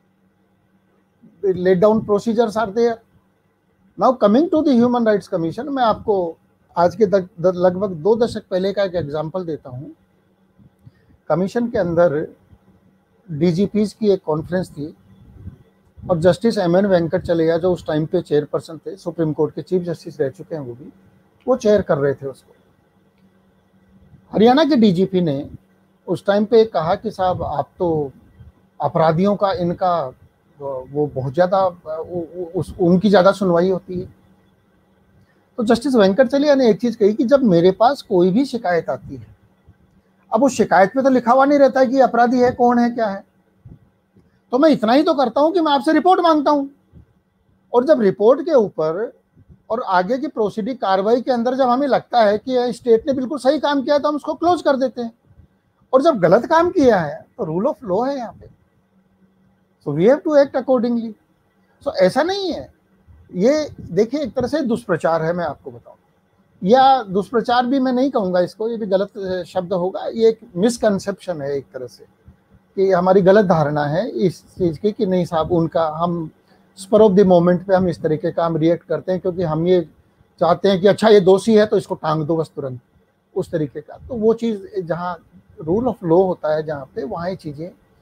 laid down procedures are there. Now coming to the Human Rights Commission, मैं आपको आज के लगभग 2 दशक पहले का एक एग्जांपल देता हूँ। कमीशन के अंदर डीजीपीज की एक कॉन्फ्रेंस थी, और जस्टिस एमएन वेंकट चलेगा जो उस टाइम पे चेयरपर्सन थे, सुप्रीम कोर्ट के चीफ जस्टिस रह चुके हैं, वो चेयर कर रहे थे उसको। हरियाणा के डीजीपी ने उस टाइम पे कहा कि साहब आप तो अपराधियों का इनका वो बहुत ज़्यादा उनकी ज़्यादा सुनवाई होती है। तो जस्टिस वेंकटचलिया ने एक चीज़ कही कि जब मेरे पास कोई भी शिकायत आती है, अब उस शिकायत पे तो लिखा हुआ नहीं रहता है कि अपराधी है कौन है क्या है, तो मैं इतना ही तो करता हूं कि मैं आपसे रिपोर्ट मांगता हूं, और जब रिपोर्ट के ऊपर और आगे की प्रोसीडिंग कार्रवाई के अंदर जब हमें लगता है कि स्टेट ने बिल्कुल सही काम किया है तो हम उसको क्लोज कर देते हैं, और जब गलत काम किया है तो रूल ऑफ लॉ है यहाँ पे, so we have to act accordingly. So ऐसा नहीं है, ये देखिए एक तरह से दुष्प्रचार है, मैं आपको बताऊं, या दुष्प्रचार भी मैं नहीं कहूँगा इसको, ये भी गलत शब्द होगा, ये एक मिसकंसेप्शन है एक तरह से, कि हमारी गलत धारणा है इस चीज़ की कि नहीं साहब उनका, हम स्पर ऑफ द मोमेंट पे हम इस तरीके का हम रिएक्ट करते हैं क्योंकि हम ये चाहते हैं कि अच्छा ये दोषी है तो इसको टांग दो बस तुरंत, उस तरीके का। तो वो चीज़ जहाँ रूल ऑफ लॉ होता है जहाँ पे, वहाँ ये चीज़ें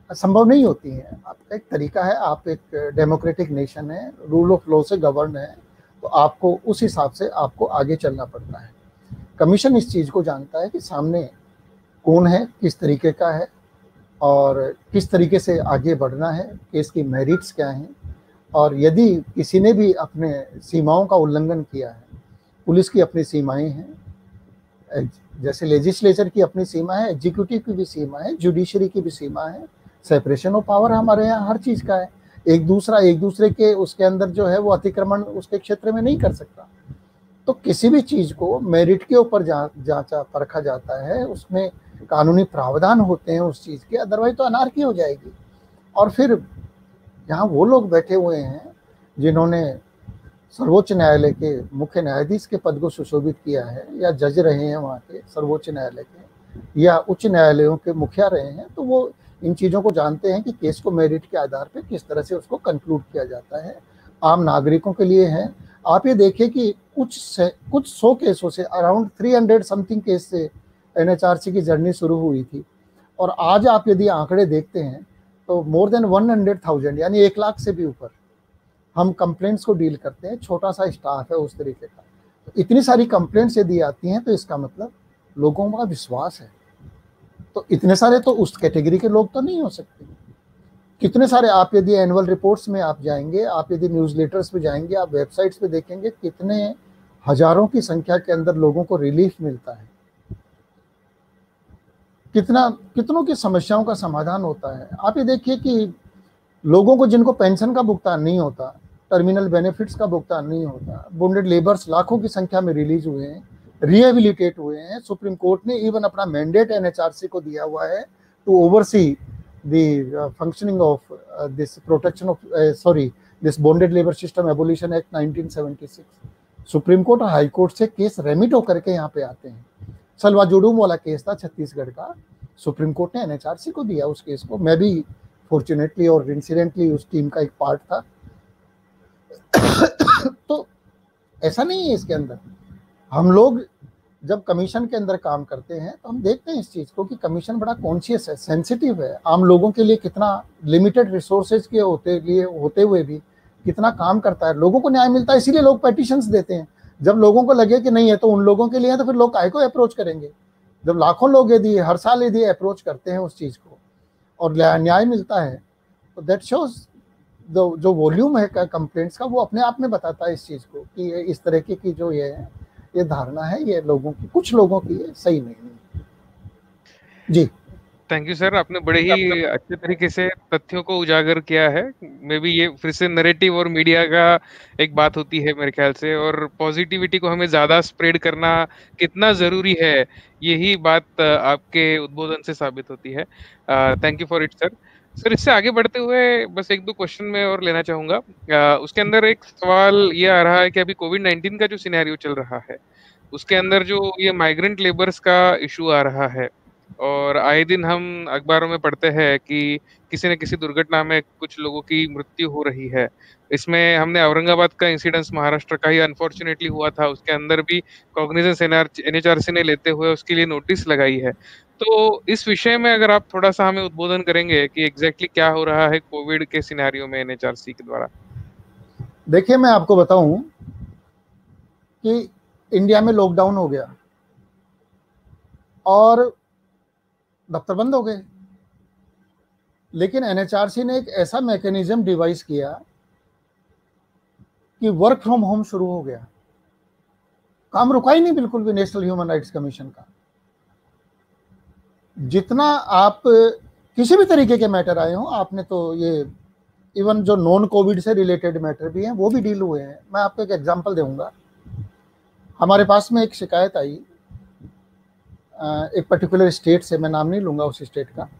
संभव नहीं होती हैं। आपका एक तरीका है, आप एक डेमोक्रेटिक नेशन है, रूल ऑफ लॉ से गवर्न है, तो आपको उस हिसाब से आपको आगे चलना पड़ता है। कमीशन इस चीज़ को जानता है कि सामने कौन है, किस तरीके का है और किस तरीके से आगे बढ़ना है, केस की मेरिट्स क्या हैं, और यदि किसी ने भी अपने सीमाओं का उल्लंघन किया है, पुलिस की अपनी सीमाएं हैं, जैसे लेजिस्लेचर की अपनी सीमा है, एग्जीक्यूटिव की भी सीमा है, जुडिशरी की भी सीमा है, सेपरेशन ऑफ पावर हमारे यहाँ हर चीज़ का है। एक दूसरे के उसके अंदर जो है वो अतिक्रमण उसके क्षेत्र में नहीं कर सकता। तो किसी भी चीज़ को मेरिट के ऊपर जांचा परखा जाता है, उसमें कानूनी प्रावधान होते हैं उस चीज़ के, अदरवाइज तो अनार्की हो जाएगी। और फिर यहाँ वो लोग बैठे हुए हैं जिन्होंने सर्वोच्च न्यायालय के मुख्य न्यायाधीश के पद को सुशोभित किया है, या जज रहे हैं वहाँ के सर्वोच्च न्यायालय के, या उच्च न्यायालयों के मुखिया रहे हैं, तो वो इन चीज़ों को जानते हैं कि केस को मेरिट के आधार पर किस तरह से उसको कंक्लूड किया जाता है। आम नागरिकों के लिए है। आप ये देखिए कि कुछ 100 केसों से, अराउंड 300 समथिंग केस से NHRC की जर्नी शुरू हुई थी, और आज आप यदि आंकड़े देखते हैं तो मोर देन 100,000 यानी 1 लाख से भी ऊपर हम कंप्लेंट्स को डील करते हैं। छोटा सा स्टाफ है उस तरीके का। तो इतनी सारी कंप्लेंट्स यदि आती हैं तो इसका मतलब लोगों का विश्वास है। तो इतने सारे तो उस कैटेगरी के लोग तो नहीं हो सकते। कितने सारे, आप यदि एनुअल रिपोर्ट्स में आप जाएंगे, आप यदि न्यूज़लेटर्स पे जाएंगे, आप वेबसाइट्स पे देखेंगे, कितने हजारों की संख्या के अंदर लोगों को रिलीफ मिलता है, कितनों की समस्याओं का समाधान होता है। आप ये देखिए कि लोगों को जिनको पेंशन का भुगतान नहीं होता, टर्मिनल बेनिफिट्स का भुगतान नहीं होता, बॉन्डेड लेबर्स लाखों की संख्या में रिलीज हुए हैं, रिहेबिलिटेट हुए हैं। सुप्रीम कोर्ट ने इवन अपना मैंडेट NHRC को दिया हुआ है to oversee the functioning of this protection of this bonded labor system abolition act 1976। Supreme court और हाई कोर्ट से केस रेमिट होकर के यहाँ पे आते हैं। सलवा जुडूम वाला केस था छत्तीसगढ़ का, सुप्रीम कोर्ट ने NHRC को दिया उस केस को। मैं भी फॉर्चुनेटली और इंसिडेंटली उस टीम का एक पार्ट था। तो ऐसा नहीं है इसके अंदर। हम लोग जब कमीशन के अंदर काम करते हैं तो हम देखते हैं इस चीज़ को कि कमीशन बड़ा कॉन्शियस है, सेंसिटिव है, आम लोगों के लिए कितना लिमिटेड रिसोर्सेज के होते हुए भी कितना काम करता है, लोगों को न्याय मिलता है। इसीलिए लोग पेटिशंस देते हैं। जब लोगों को लगे कि नहीं है तो उन लोगों के लिए है, तो फिर लोग काहे को अप्रोच करेंगे। जब लाखों लोग यदि हर साल यदि अप्रोच करते हैं उस चीज़ को और न्याय मिलता है, तो दैट शोज जो वॉल्यूम है कंप्लेंट्स का, वो अपने आप में बताता है इस चीज़ को कि इस तरह की जो ये धारणा है, ये लोगों की, कुछ लोगों की ये सही नहीं है। जी थैंक यू सर, आपने बड़े ही अच्छे तरीके से तथ्यों को उजागर किया है। मे बी ये फिर से नैरेटिव और मीडिया का एक बात होती है मेरे ख्याल से, और पॉजिटिविटी को हमें ज़्यादा स्प्रेड करना कितना ज़रूरी है, यही बात आपके उद्बोधन से साबित होती है। Thank you for it sir. Sir, इससे आगे बढ़ते हुए बस 1-2 क्वेश्चन में और लेना चाहूँगा। उसके अंदर एक सवाल ये आ रहा है कि अभी कोविड-19 का जो सिनेरियो चल रहा है, उसके अंदर जो ये माइग्रेंट लेबर्स का इशू आ रहा है, और आए दिन हम अखबारों में पढ़ते हैं कि किसी न किसी दुर्घटना में कुछ लोगों की मृत्यु हो रही है। इसमें हमने औरंगाबाद का इंसिडेंस महाराष्ट्र का ही अनफॉर्चुनेटली हुआ था, उसके अंदर भी कॉग्निजेंस NHRC ने लेते हुए उसके लिए नोटिस लगाई है। तो इस विषय में अगर आप थोड़ा-सा हमें उद्बोधन करेंगे कि एग्ज़ैक्टली क्या हो रहा है कोविड के सिनेरियो में NHRC के द्वारा? देखिए, मैं आपको बताऊं कि इंडिया में लॉकडाउन हो गया और दफ्तर बंद हो गए, लेकिन NHRC ने एक ऐसा मैकेनिज्म डिवाइस किया कि वर्क फ्रॉम होम शुरू हो गया। काम रुका ही नहीं बिल्कुल भी नेशनल ह्यूमन राइट्स कमीशन का। जितना आप किसी भी तरीके के मैटर आए हों, आपने तो ये इवन जो नॉन कोविड से रिलेटेड मैटर भी हैं वो भी डील हुए हैं। मैं आपको एक एग्जांपल दूंगा। हमारे पास में एक शिकायत आई एक पर्टिकुलर स्टेट से, मैं नाम नहीं लूँगा उस स्टेट का,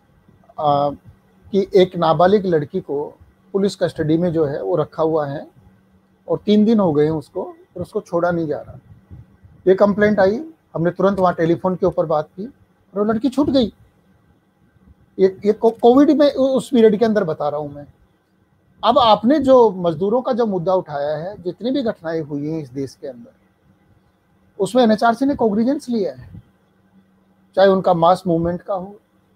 कि एक नाबालिग लड़की को पुलिस कस्टडी में जो है वो रखा हुआ है और 3 दिन हो गए हैं उसको, और उसको छोड़ा नहीं जा रहा। ये कंप्लेंट आई, हमने तुरंत वहाँ टेलीफोन के ऊपर बात की और वो लड़की छूट गई। ये कोविड में उस पीरियड के अंदर बता रहा हूँ मैं। अब आपने जो मजदूरों का जो मुद्दा उठाया है, जितनी भी घटनाएं हुई हैं इस देश के अंदर, उसमें NHRC ने कॉग्निजेंस लिया है, चाहे उनका मास मूवमेंट का हो,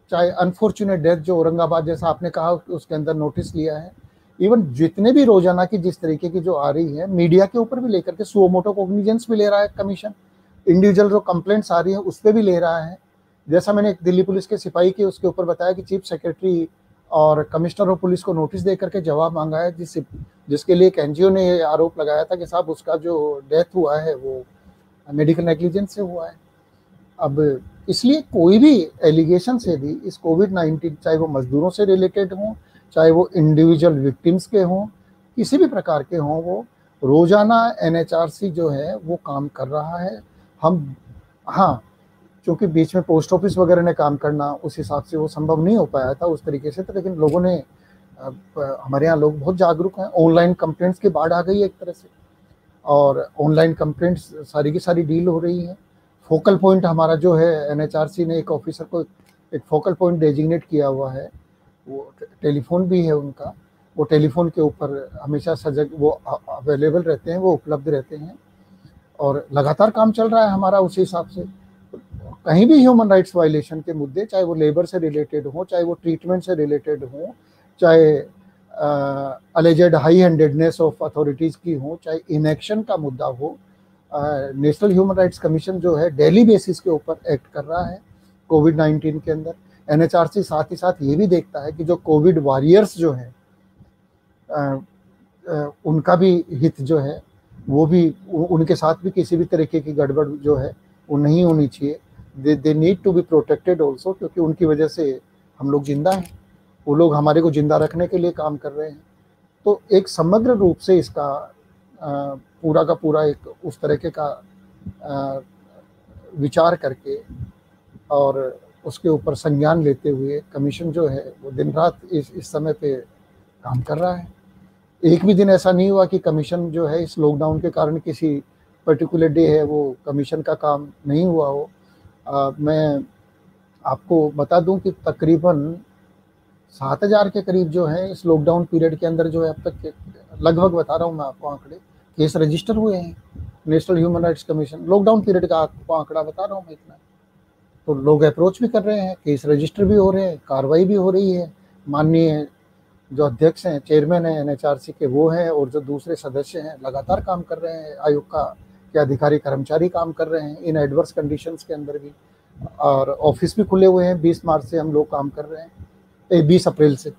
चाहे अनफॉर्चुनेट डेथ जो औरंगाबाद जैसा आपने कहा उसके अंदर नोटिस लिया है, इवन जितने भी रोजाना की जिस तरीके की जो आ रही है मीडिया के ऊपर भी लेकर के सुओ मोटो कॉग्निजेंस भी ले रहा है कमीशन, इंडिविजुअल जो कंप्लेंट्स आ रही है उस पर भी ले रहा है। जैसा मैंने दिल्ली पुलिस के सिपाही के उसके ऊपर बताया कि चीफ सेक्रेटरी और कमिश्नर ऑफ पुलिस को नोटिस दे करके जवाब मांगा है, जिसके लिए एक एनजीओ ने आरोप लगाया था कि साहब उसका जो डेथ हुआ है वो मेडिकल नेग्लिजेंस से हुआ है। अब इसलिए कोई भी एलिगेशन से भी इस कोविड-19, चाहे वो मजदूरों से रिलेटेड हों, चाहे वो इंडिविजुअल विक्टिम्स के हों, किसी भी प्रकार के हों, वो रोजाना एनएचआरसी जो है वो काम कर रहा है। हम हाँ, क्योंकि बीच में पोस्ट ऑफिस वगैरह ने काम करना उस हिसाब से वो संभव नहीं हो पाया था उस तरीके से, तो लेकिन लोगों ने हमारे यहाँ लोग बहुत जागरूक हैं। ऑनलाइन कंप्लेंट्स की बाढ़ आ गई है एक तरह से, और ऑनलाइन कंप्लेंट्स सारी की सारी डील हो रही है। फोकल पॉइंट हमारा जो है एनएचआरसी ने एक ऑफिसर को एक फोकल पॉइंट डेजिग्नेट किया हुआ है, वो टेलीफोन भी है उनका, वो टेलीफोन के ऊपर हमेशा सजग वो अवेलेबल रहते हैं, वो उपलब्ध रहते हैं और लगातार काम चल रहा है हमारा उसी हिसाब से। कहीं भी ह्यूमन राइट्स वायलेशन के मुद्दे, चाहे वो लेबर से रिलेटेड हो, चाहे वो ट्रीटमेंट से रिलेटेड हो, चाहे alleged high handedness of authorities की हो, चाहे इनएक्शन का मुद्दा हो, नेशनल ह्यूमन राइट्स कमीशन जो है डेली बेसिस के ऊपर एक्ट कर रहा है कोविड-19 के अंदर। एनएचआरसी साथ ही साथ ये भी देखता है कि जो कोविड वॉरियर्स जो हैं उनका भी हित जो है वो भी, उनके साथ भी किसी भी तरीके की गड़बड़ जो है वो नहीं होनी चाहिए। They need to be protected also, क्योंकि उनकी वजह से हम लोग जिंदा हैं, वो लोग हमारे को जिंदा रखने के लिए काम कर रहे हैं। तो एक समग्र रूप से इसका पूरा का पूरा एक उस तरीके का विचार करके और उसके ऊपर संज्ञान लेते हुए कमीशन जो है वो दिन रात इस समय पे काम कर रहा है। एक भी दिन ऐसा नहीं हुआ कि कमीशन जो है इस लॉकडाउन के कारण किसी पर्टिकुलर डे है वो कमीशन का काम नहीं हुआ हो। मैं आपको बता दूं कि तकरीबन 7,000 के करीब जो है इस लॉकडाउन पीरियड के अंदर जो है अब तक लगभग बता रहा हूँ मैं आपको आंकड़े, केस रजिस्टर हुए हैं। National human rights commission lockdown period का आपको आंकड़ा बता रहा हूँ मैं इतना। तो लोग अप्रोच भी कर रहे हैं, केस रजिस्टर भी हो रहे हैं, कार्रवाई भी हो रही है। माननीय जो अध्यक्ष हैं, चेयरमैन हैं एनएचआरसी के, वो हैं, और जो दूसरे सदस्य हैं लगातार काम कर रहे हैं। आयोग का के अधिकारी कर्मचारी काम कर रहे हैं इन एडवर्स कंडीशंस के अंदर भी, और ऑफिस भी खुले हुए हैं। 20 मार्च से हम लोग काम कर रहे हैं, 20 अप्रैल से,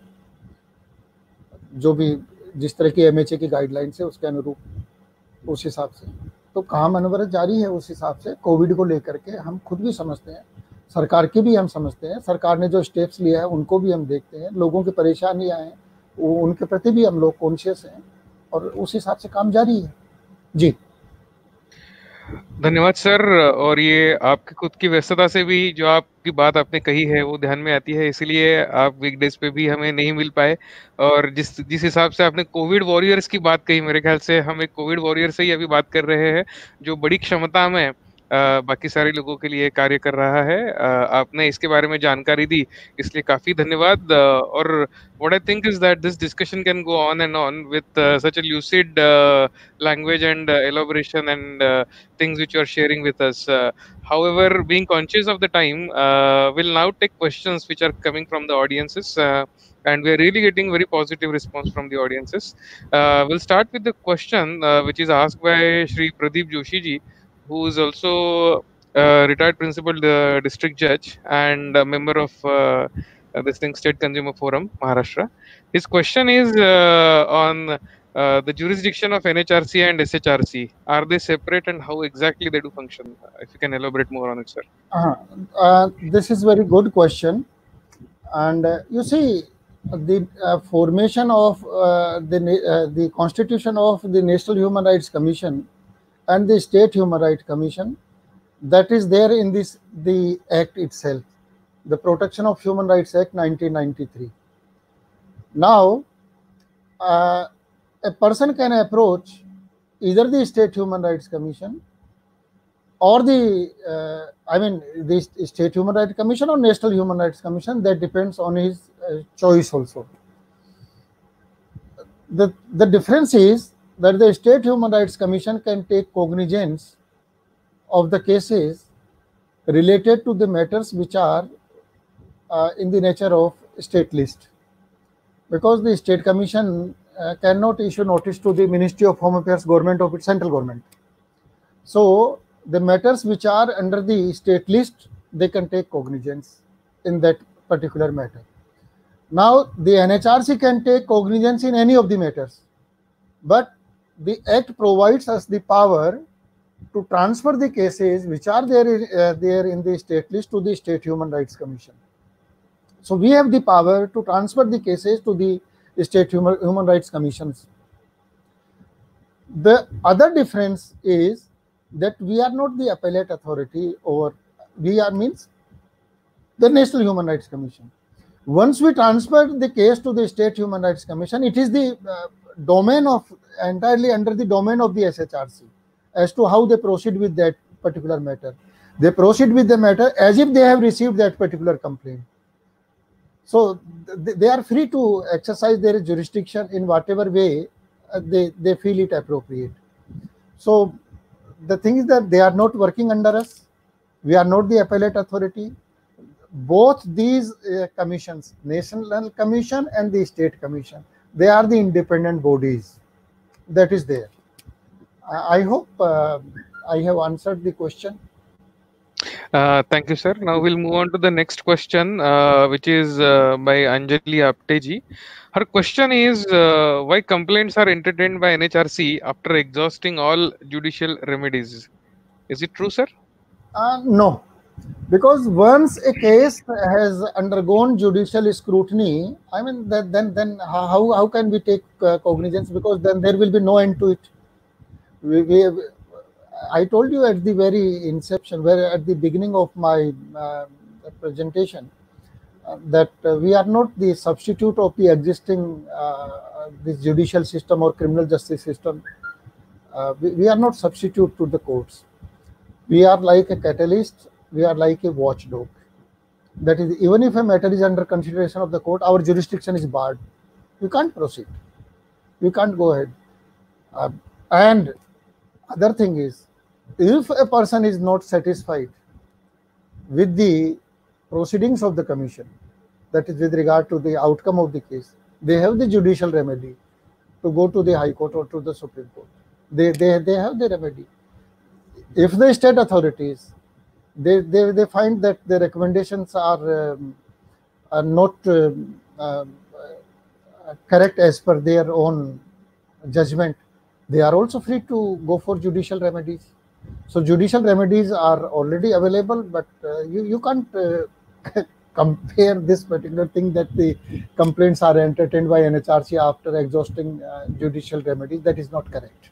जो भी जिस तरह की एमएचए की गाइडलाइंस है उसके अनुरूप उस हिसाब से तो काम अनवरत जारी है। उस हिसाब से कोविड को लेकर के हम खुद भी समझते हैं, सरकार के भी हम समझते हैं, सरकार ने जो स्टेप्स लिया है उनको भी हम देखते हैं, लोगों की परेशानियां हैं उनके प्रति भी हम लोग कॉन्शियस हैं, और उस हिसाब से काम जारी है। जी धन्यवाद सर। और ये आपकी खुद की व्यस्तता से भी जो आपकी बात आपने कही है वो ध्यान में आती है, इसीलिए आप वीकडेज पे भी हमें नहीं मिल पाए। और जिस हिसाब से आपने कोविड वॉरियर्स की बात कही, मेरे ख्याल से हम एक कोविड वॉरियर से ही अभी बात कर रहे हैं जो बड़ी क्षमता में बाकी सारे लोगों के लिए कार्य कर रहा है। आपने इसके बारे में जानकारी दी, इसलिए काफी धन्यवाद। और what I think is that this discussion can go on and on with such a lucid language and elaboration and things which you are sharing with us. However, being conscious of the time, we'll now take questions which are coming from the audiences. And we are really getting very positive response from the audiences. We'll start with the question which is asked by Shri Pradeep Joshi ji, who is also retired principal district judge and a member of this thing State Consumer Forum, Maharashtra. His question is on the jurisdiction of NHRC and SHRC. Are they separate, and how exactly they do function? If you can elaborate more on it, sir. This is very good question. And you see, the formation of the constitution of the National Human Rights Commission and the State Human Rights Commission, that is there in the Act itself, the Protection of Human Rights Act 1993. Now, a person can approach either the State Human Rights Commission or the State Human Rights Commission or National Human Rights Commission. That depends on his choice also. The difference is that the State Human Rights Commission can take cognizance of the cases related to the matters which are in the nature of state list, because the state commission cannot issue notice to the Ministry of Home Affairs, government of its central government. So the matters which are under the state list, they can take cognizance in that particular matter. Now the NHRC can take cognizance in any of the matters, but the Act provides us the power to transfer the cases which are there in the state list to the State Human Rights Commission. So we have the power to transfer the cases to the State Human Rights Commissions. The other difference is that we are not the appellate authority over, we are means the National Human Rights Commission. Once we transfer the case to the State Human Rights Commission, it is the domain of, entirely under the domain of the SHRC as to how they proceed with that particular matter. They proceed with the matter as if they have received that particular complaint. So they are free to exercise their jurisdiction in whatever way they feel it appropriate. So the thing is that they are not working under us. We are not the appellate authority. Both these commissions, National Commission and the State Commission, they are the independent bodies. That is there. I hope I have answered the question. Thank you, sir. Now we'll move on to the next question, which is by Anjali Apteji. Her question is, why complaints are entertained by NHRC after exhausting all judicial remedies? Is it true, sir? No, because once a case has undergone judicial scrutiny, I mean, then how can we take cognizance? Because then there will be no end to it. I told you at the very inception, where at the beginning of my presentation, that we are not the substitute of the existing this judicial system or criminal justice system. We are not substitute to the courts. We are like a catalyst. We are like a watchdog. That is, even if a matter is under consideration of the court, our jurisdiction is barred. You can't proceed. You can't go ahead. And other thing is, if a person is not satisfied with the proceedings of the commission, that is with regard to the outcome of the case, they have the judicial remedy to go to the High Court or to the Supreme Court. They have the remedy. If the state authorities, they find that the recommendations are not correct as per their own judgment, they are also free to go for judicial remedies. So judicial remedies are already available, but you can't compare this particular thing that the complaints are entertained by NHRC after exhausting judicial remedies. That is not correct.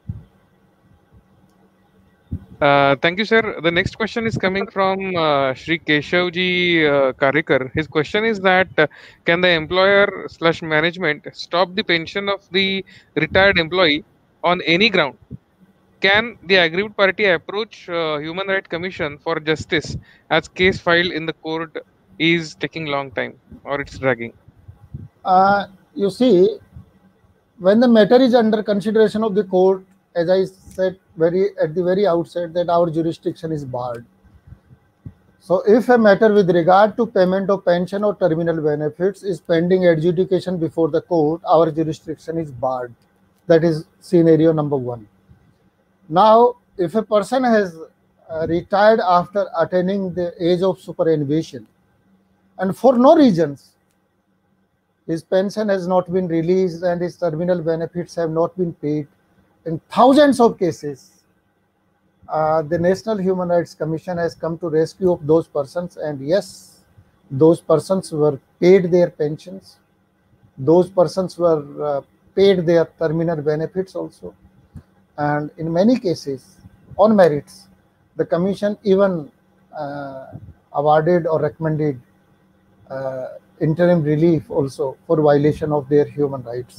Thank you, sir. The next question is coming from Shri Keshavji Karikar. His question is that can the employer / management stop the pension of the retired employee on any ground? Can the aggrieved party approach Human Rights Commission for justice as case filed in the court is taking long time or it's dragging? You see, when the matter is under consideration of the court, as I said at the very outset, that our jurisdiction is barred. So if a matter with regard to payment of pension or terminal benefits is pending adjudication before the court, our jurisdiction is barred. That is scenario number one. Now, if a person has retired after attaining the age of superannuation, and for no reasons, his pension has not been released and his terminal benefits have not been paid, in thousands of cases, the National Human Rights Commission has come to rescue of those persons, and yes, those persons were paid their pensions. Those persons were paid their terminal benefits also. And in many cases, on merits, the Commission even awarded or recommended interim relief also for violation of their human rights.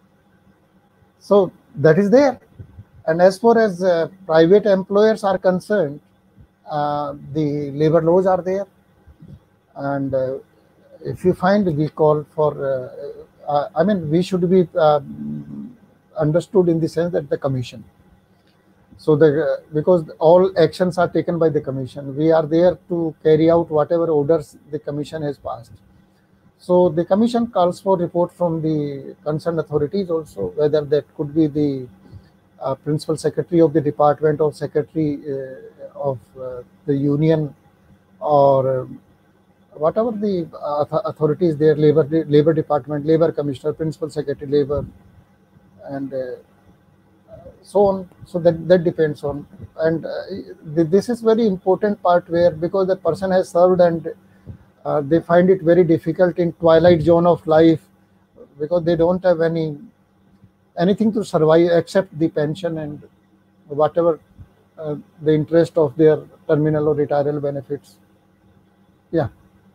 So that is there. And as far as private employers are concerned, the labor laws are there. And if you find, we call for, we should be understood in the sense that the commission. So because all actions are taken by the commission, we are there to carry out whatever orders the commission has passed. So the commission calls for report from the concerned authorities also, whether that could be the principal secretary of the department or secretary of the union, or whatever the authorities there, labor department, labor commissioner, principal secretary labor, and so on. So that depends on, and this is very important part, where because the person has served and they find it very difficult in twilight zone of life, because they don't have anything to survive except the pension and whatever the interest of their terminal or retirement benefits. Yeah.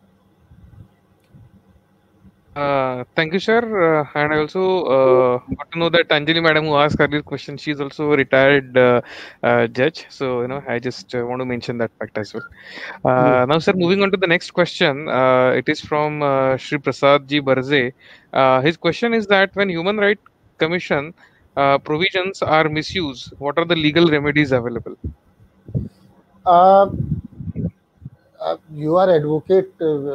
Thank you, sir. And I also got to know that Anjali madam, who asked earlier question, she's also a retired judge. So, I just want to mention that fact as well. Now, sir, moving on to the next question. It is from Shri Prasad Ji Barze. His question is that when Human Rights Commission provisions are misused, what are the legal remedies available? You are advocate.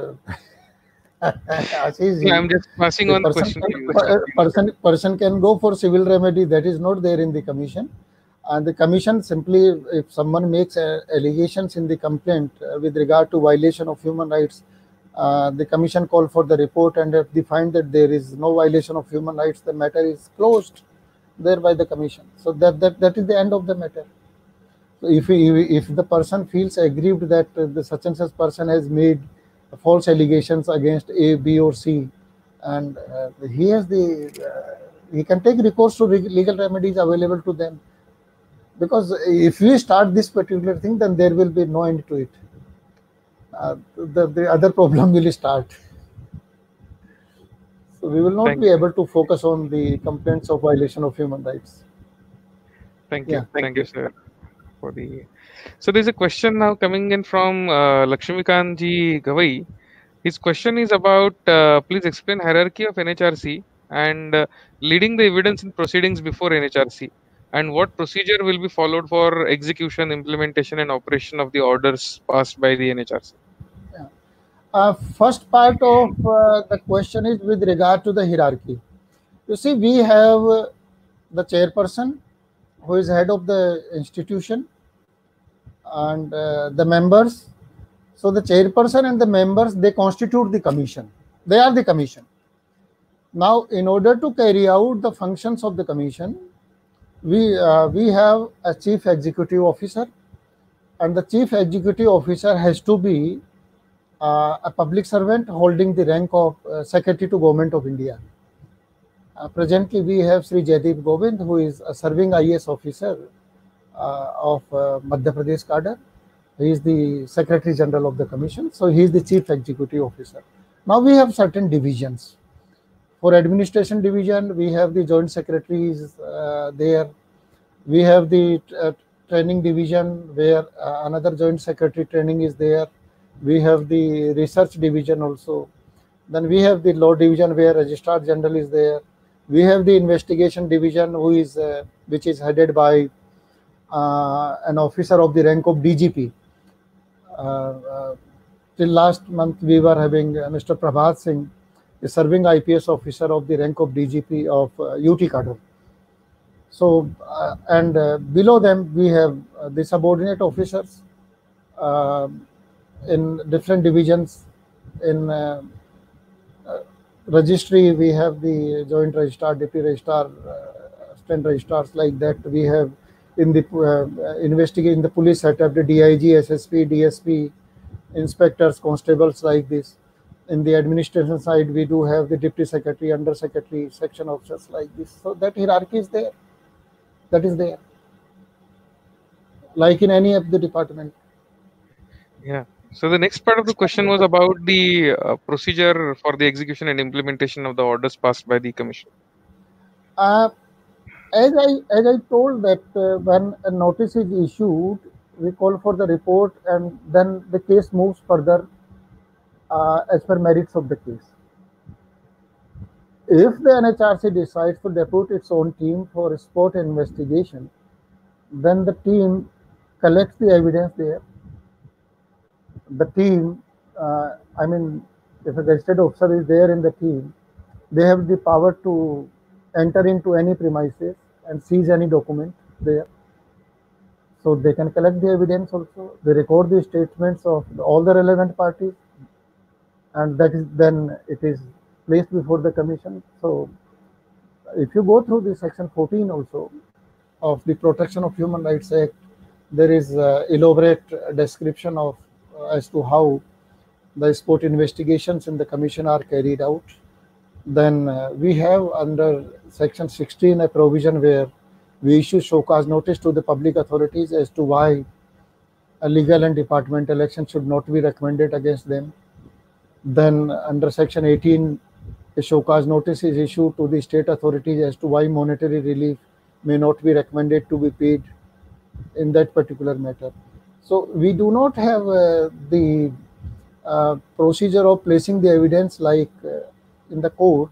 Ashish ji, I'm just passing on the question to you. Person can go for civil remedy. That is not there in the commission. And the commission simply, if someone makes allegations in the complaint with regard to violation of human rights, the commission call for the report, and if they find that there is no violation of human rights, the matter is closed there by the commission. So that is the end of the matter. So if the person feels aggrieved that the such and such person has made false allegations against A, B, or C, and he can take recourse to legal remedies available to them. Because if we start this particular thing, then there will be no end to it. The other problem will start. So we will not be able to focus on the complaints of violation of human rights. Thank you. Thank you, sir. So there's a question now coming in from Lakshmikant Ji Gavai. His question is about please explain hierarchy of NHRC and leading the evidence in proceedings before NHRC, and what procedure will be followed for execution, implementation, and operation of the orders passed by the NHRC. First part of the question is with regard to the hierarchy. You see, we have the chairperson, who is head of the institution, and the members. So the chairperson and the members, they constitute the commission. They are the commission. Now, in order to carry out the functions of the commission, we have a chief executive officer, and the chief executive officer has to be a public servant holding the rank of Secretary to Government of India. Presently, we have Sri Jaideep Govind, who is a serving IAS officer of Madhya Pradesh cadre. He is the Secretary General of the Commission, so he is the Chief Executive Officer. Now we have certain divisions. For Administration Division, we have the Joint Secretaries there. We have the Training Division, where another Joint Secretary Training is there. We have the Research Division also. Then we have the Law Division, where Registrar General is there. We have the Investigation Division, which is headed by an officer of the rank of DGP. Till last month, we were having Mr. Prabhat Singh, a serving IPS officer of the rank of DGP of UT cadre. So, and below them, we have the subordinate officers in different divisions. In registry, we have the joint registrar, deputy registrar, assistant registrars, like that. We have in the investigation, the police setup, the DIG, SSP, DSP, inspectors, constables, like this. In the administration side, we do have the deputy secretary, under secretary, section officers, like this. So that hierarchy is there. That is there, like in any of the department. Yeah. So the next part of the question was about the procedure for the execution and implementation of the orders passed by the commission. As I told that when a notice is issued, we call for the report, and then the case moves further as per merits of the case. If the NHRC decides to depute its own team for spot investigation, Then the team collects the evidence there. The team, I mean, if a gazetted officer is there in the team, they have the power to enter into any premises and seize any document there. So they can collect the evidence also. They record the statements of all the relevant parties, and that is then it is placed before the commission. So if you go through the section 14 also of the Protection of Human Rights Act, there is elaborate description of as to how the sport investigations in the commission are carried out. Then we have under section 16 a provision where we issue show cause notice to the public authorities as to why a legal and departmental action should not be recommended against them. Then under section 18, a show cause notice is issued to the state authorities as to why monetary relief may not be recommended to be paid in that particular matter. So we do not have the procedure of placing the evidence like in the court.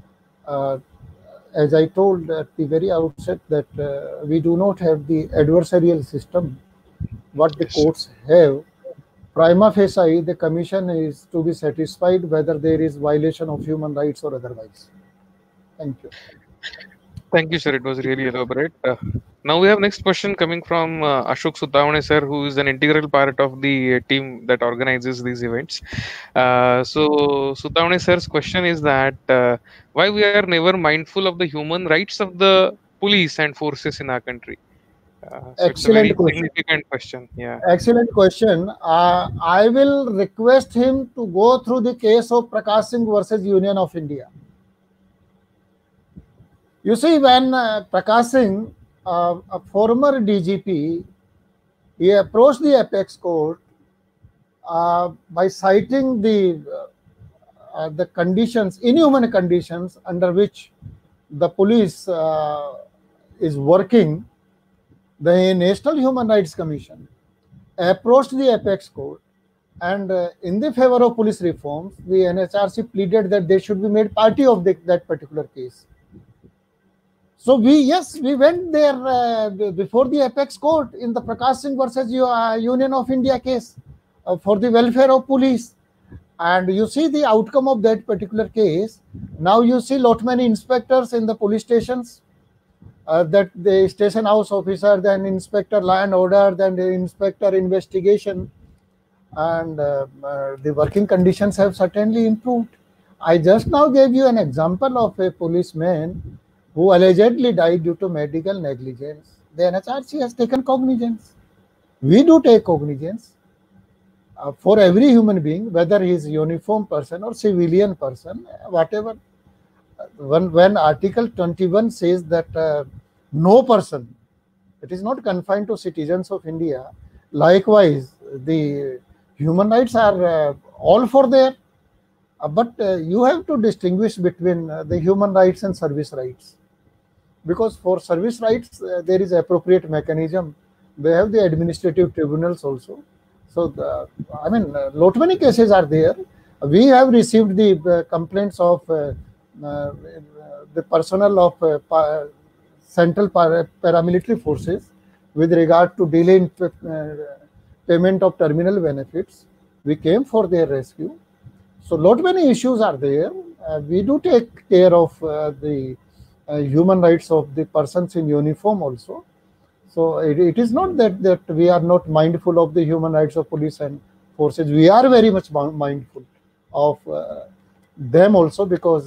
As I told at the very outset that we do not have the adversarial system what the courts have. Prima facie, the commission is to be satisfied whether there is violation of human rights or otherwise. Thank you. Thank you, sir. It was really elaborate. Now we have next question coming from Ashok Sutavane, sir, who is an integral part of the team that organizes these events. So Sutavane sir's question is that why we are never mindful of the human rights of the police and forces in our country? So it's a very significant question. Yeah. Excellent question. I will request him to go through the case of Prakash Singh versus Union of India. You see, when Prakash Singh, a former DGP, he approached the apex court by citing the conditions, inhuman conditions under which the police is working. The National Human Rights Commission approached the apex court, and in the favor of police reforms, the NHRC pleaded that they should be made party of that particular case. So we went there before the apex court in the Prakash Singh versus Union of India case for the welfare of police. And you see the outcome of that particular case. Now you see lot many inspectors in the police stations, that the station house officer, then inspector law and order, then the inspector investigation, and the working conditions have certainly improved. I just now gave you an example of a policeman who allegedly died due to medical negligence. The NHRC has taken cognizance. We do take cognizance for every human being, whether he is a uniformed person or civilian person, whatever. When Article 21 says that no person, it is not confined to citizens of India. Likewise, the human rights are all for there. But you have to distinguish between the human rights and service rights. Because for service rights, there is appropriate mechanism. They have the administrative tribunals also. So, I mean, lot many cases are there. We have received the complaints of the personnel of Central Paramilitary Forces with regard to delay in payment of terminal benefits. We came for their rescue. So, lot many issues are there. We do take care of the human rights of the persons in uniform also. So it is not that we are not mindful of the human rights of police and forces. We are very much mindful of them also, because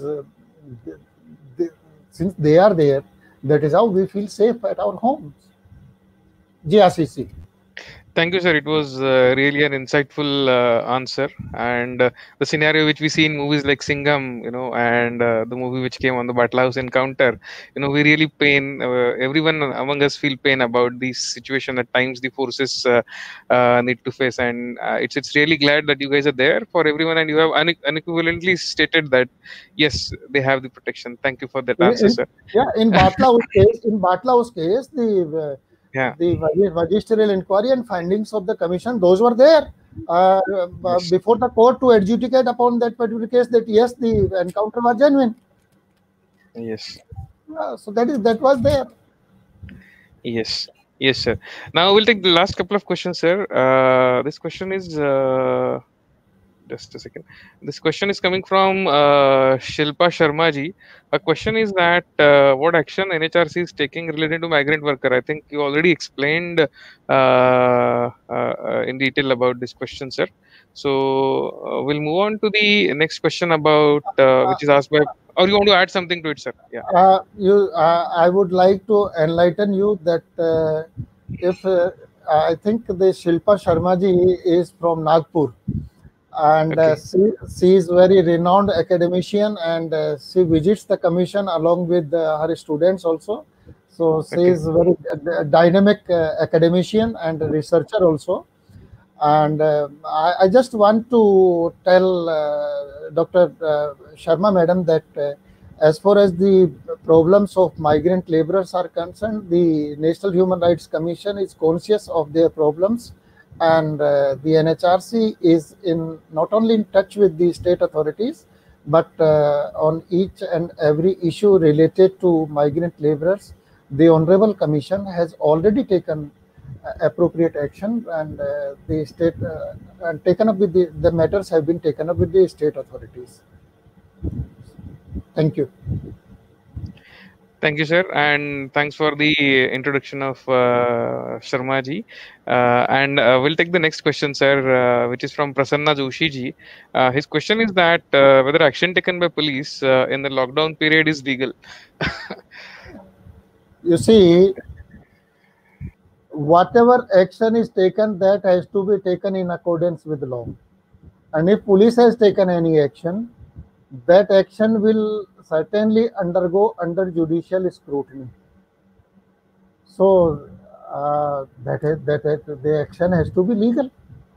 since they are there, that is how we feel safe at our homes. GRCC. Thank you, sir. It was really an insightful answer. And the scenario which we see in movies like Singham, and the movie which came on the Batla House encounter, we really everyone among us feel pain about this situation at times the forces need to face. And it's really glad that you guys are there for everyone, and you have unequivocally stated that, yes, they have the protection. Thank you for that answer, sir. Yeah, in Batla House case, the magisterial inquiry and findings of the commission, those were there before the court to adjudicate upon that particular case that yes, the encounter was genuine. Yes. So that was there. Yes. Yes, sir. Now we'll take the last couple of questions, sir. This question is just a second. This question is coming from Shilpa Sharma ji. A question is that what action NHRC is taking related to migrant worker? I think you already explained in detail about this question, sir. So we'll move on to the next question about which is asked by. Or you want to add something to it, sir? Yeah. I would like to enlighten you that if I think the Shilpa Sharma ji is from Nagpur, and Okay. she is very renowned academician, and she visits the commission along with her students also. So she Okay. is very dynamic academician and researcher also. And I just want to tell Dr. Sharma madam that as far as the problems of migrant laborers are concerned, the National Human Rights Commission is conscious of their problems, and the NHRC is in not only in touch with the state authorities, but on each and every issue related to migrant laborers, the Honorable Commission has already taken appropriate action, and the state and taken up with the matters have been taken up with the state authorities. Thank you. Thank you, sir, and thanks for the introduction of Sharma ji. And we'll take the next question, sir, which is from Prasanna Joshi ji. His question is that whether action taken by police in the lockdown period is legal. You see, whatever action is taken, that has to be taken in accordance with the law. And if police has taken any action, that action will certainly undergo under judicial scrutiny. So the action has to be legal.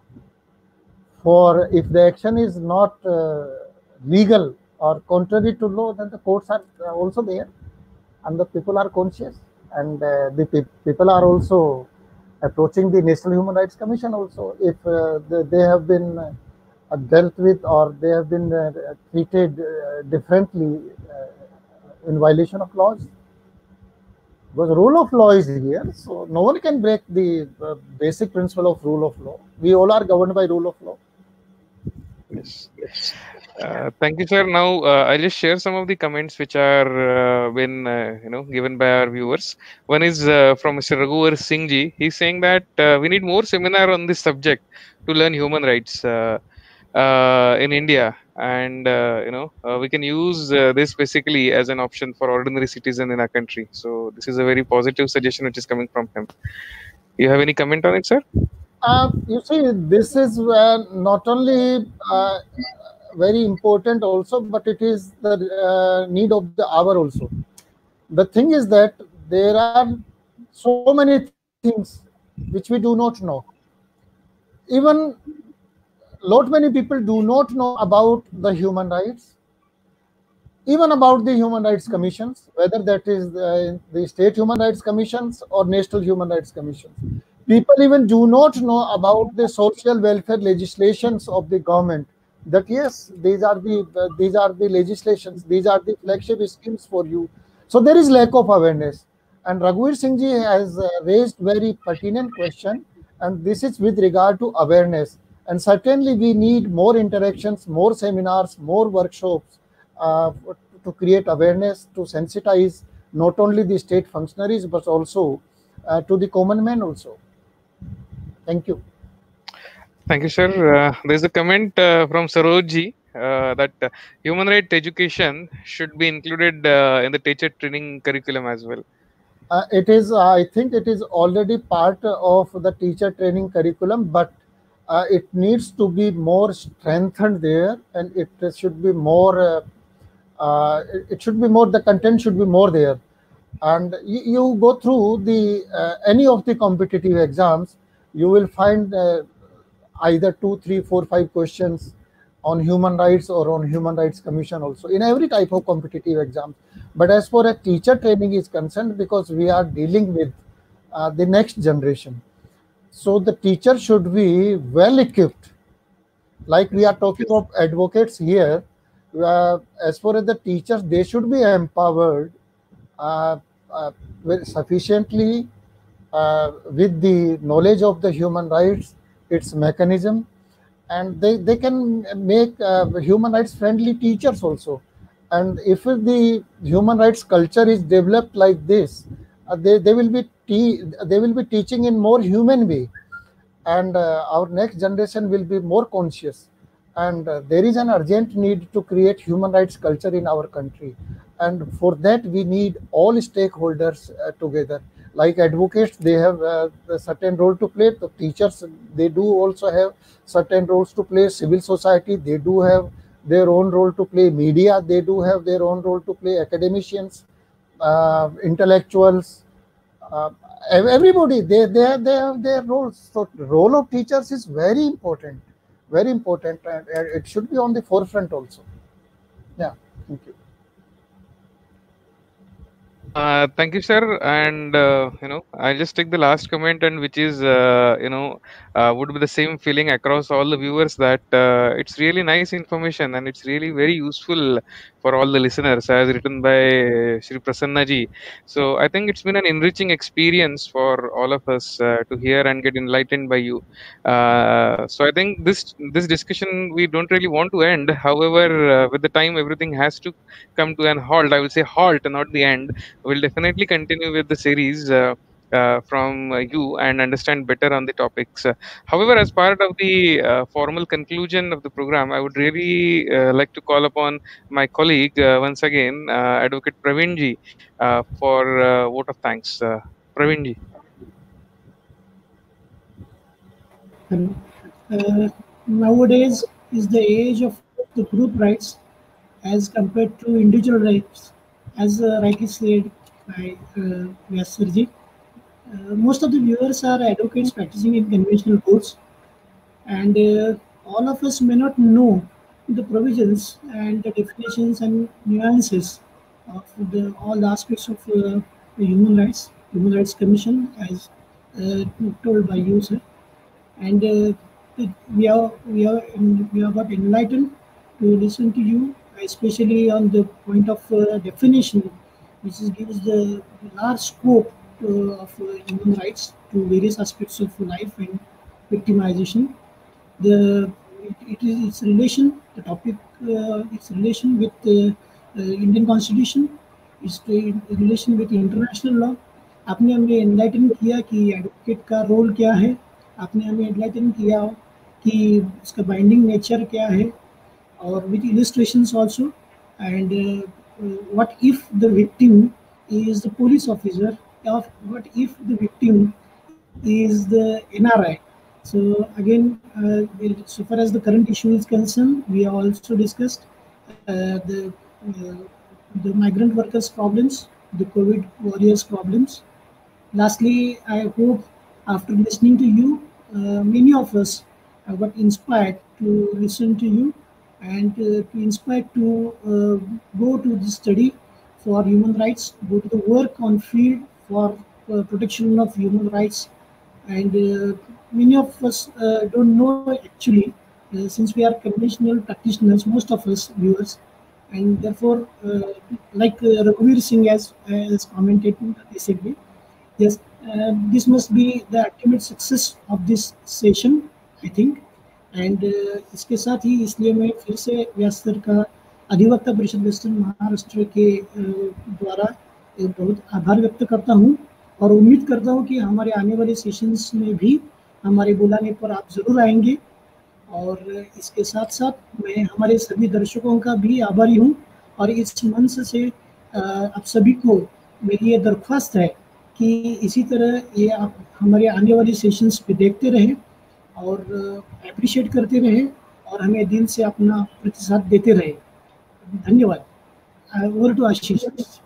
For if the action is not legal or contrary to law, then the courts are also there, and the people are conscious, and the people are also approaching the National Human Rights Commission also if they have been dealt with or they have been treated differently in violation of laws. Because rule of law is here, so no one can break the basic principle of rule of law. We all are governed by rule of law. Yes. Thank you, sir. Now I'll just share some of the comments which are been given by our viewers. One is from Mr. Raghuvar Singh ji. He's saying that we need more seminar on this subject to learn human rights in India, and we can use this basically as an option for ordinary citizen in our country. So this is a very positive suggestion which is coming from him. You have any comment on it, sir? You see, this is not only very important also, but it is the need of the hour also. The thing is that there are so many things which we do not know. Even lot many people do not know about the human rights, even about the human rights commissions, whether that is the state human rights commissions or national human rights commissions. People even do not know about the social welfare legislations of the government, that yes, these are the legislations, these are the flagship schemes for you. So there is lack of awareness, and Raghuveer Singh ji has raised very pertinent question, and this is with regard to awareness. And certainly we need more interactions, more seminars, more workshops to create awareness, to sensitize not only the state functionaries but also to the common man also. Thank you. Thank you, sir. There's a comment from Sarojji that human rights education should be included in the teacher training curriculum as well. It is, I think it is already part of the teacher training curriculum, but it needs to be more strengthened there, and it should be more, the content should be more there. And you go through the any of the competitive exams, you will find either 2, 3, 4, 5 questions on human rights or on human rights commission also in every type of competitive exam. But as far as teacher training is concerned, because we are dealing with the next generation, so the teacher should be well equipped. Like we are talking of advocates here, as far as the teachers, they should be empowered sufficiently with the knowledge of the human rights, its mechanism, and they can make human rights friendly teachers also. And if the human rights culture is developed like this, they will be teaching in more human way, and our next generation will be more conscious. And there is an urgent need to create human rights culture in our country, and for that we need all stakeholders together. Like advocates, they have a certain role to play. The teachers, they do also have certain roles to play. Civil society, they do have their own role to play. Media, they do have their own role to play. Academicians, intellectuals, uh, everybody, they have their roles. So role of teachers is very important, and it should be on the forefront also. Yeah, thank you. Thank you, sir. And I'll just take the last comment, and which is, would be the same feeling across all the viewers that it's really nice information and it's really very useful for all the listeners, as written by Shri Prasanna ji. So I think it's been an enriching experience for all of us to hear and get enlightened by you. So I think this discussion we don't really want to end. However, with the time, everything has to come to an halt. I will say halt, not the end. We'll definitely continue with the series from you and understand better on the topics. However, as part of the formal conclusion of the program, I would really like to call upon my colleague once again, Advocate Praveen ji, for vote of thanks. Praveen ji. Nowadays is the age of the group rights as compared to individual rights, as rightly said by Vyasarji. Most of the viewers are advocates practicing in conventional courts, and all of us may not know the provisions and the definitions and nuances of all the aspects of the Human Rights Commission, as told by you, sir. And we are got enlightened to listen to you, especially on the point of definition, which is gives the large scope of human rights to various aspects of life and victimization. The it is its relation, the topic, its relation with the Indian Constitution, its relation with international law. आपने हमें enlighten किया कि advocate का role क्या है, आपने हमें enlighten किया कि उसका बाइंडिंग नेचर क्या है, or with illustrations also, and what if the victim is the police officer, or what if the victim is the NRI. So again, so far as the current issue is concerned, we have also discussed uh, the migrant workers problems, the COVID warriors problems. Lastly, I hope after listening to you, many of us got inspired to listen to you, and to inspire to go to the study for human rights, go to the work on field for protection of human rights. And many of us don't know actually, since we are conventional practitioners, most of us viewers, and therefore, like Raghuveer Singh has commented recently, yes, this must be the ultimate success of this session, I think. And इसके साथ ही इसलिए मैं फिर से व्यास sir का अधिवक्ता परिषद western Maharashtra के द्वारा बहुत आभार व्यक्त करता हूं, और उम्मीद करता हूं कि हमारे आने वाले सेशंस में भी हमारे बुलाने पर आप ज़रूर आएंगे। और इसके साथ साथ मैं हमारे सभी दर्शकों का भी आभारी हूं, और इस मंच से आप सभी को मेरी ये दरख्वास्त है कि इसी तरह ये आप हमारे आने वाले सेशंस पे देखते रहें और अप्रिशिएट करते रहे और हमें दिल से अपना प्रतिसाद देते रहे। धन्यवाद। Over to Ashish.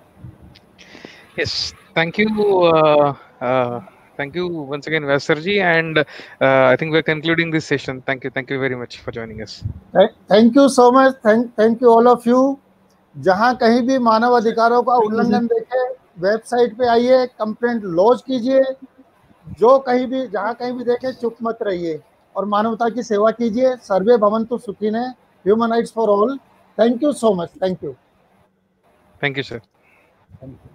Yes, thank you. Thank you once again, Vyasarji, and I think we're concluding this session. Thank you very much for joining us. Thank you so much. Thank you all of you. जहाँ कहीं भी मानव अधिकारों का उल्लंघन देखे, website पे आइए, complaint launch कीजिए। जो कहीं भी जहाँ कहीं भी देखे, चुप मत रहिए और मानवता की सेवा कीजिए। सर्वे भवन्तु सुखिनः, human rights for all. Thank you so much. Thank you. Thank you, sir. Thank you.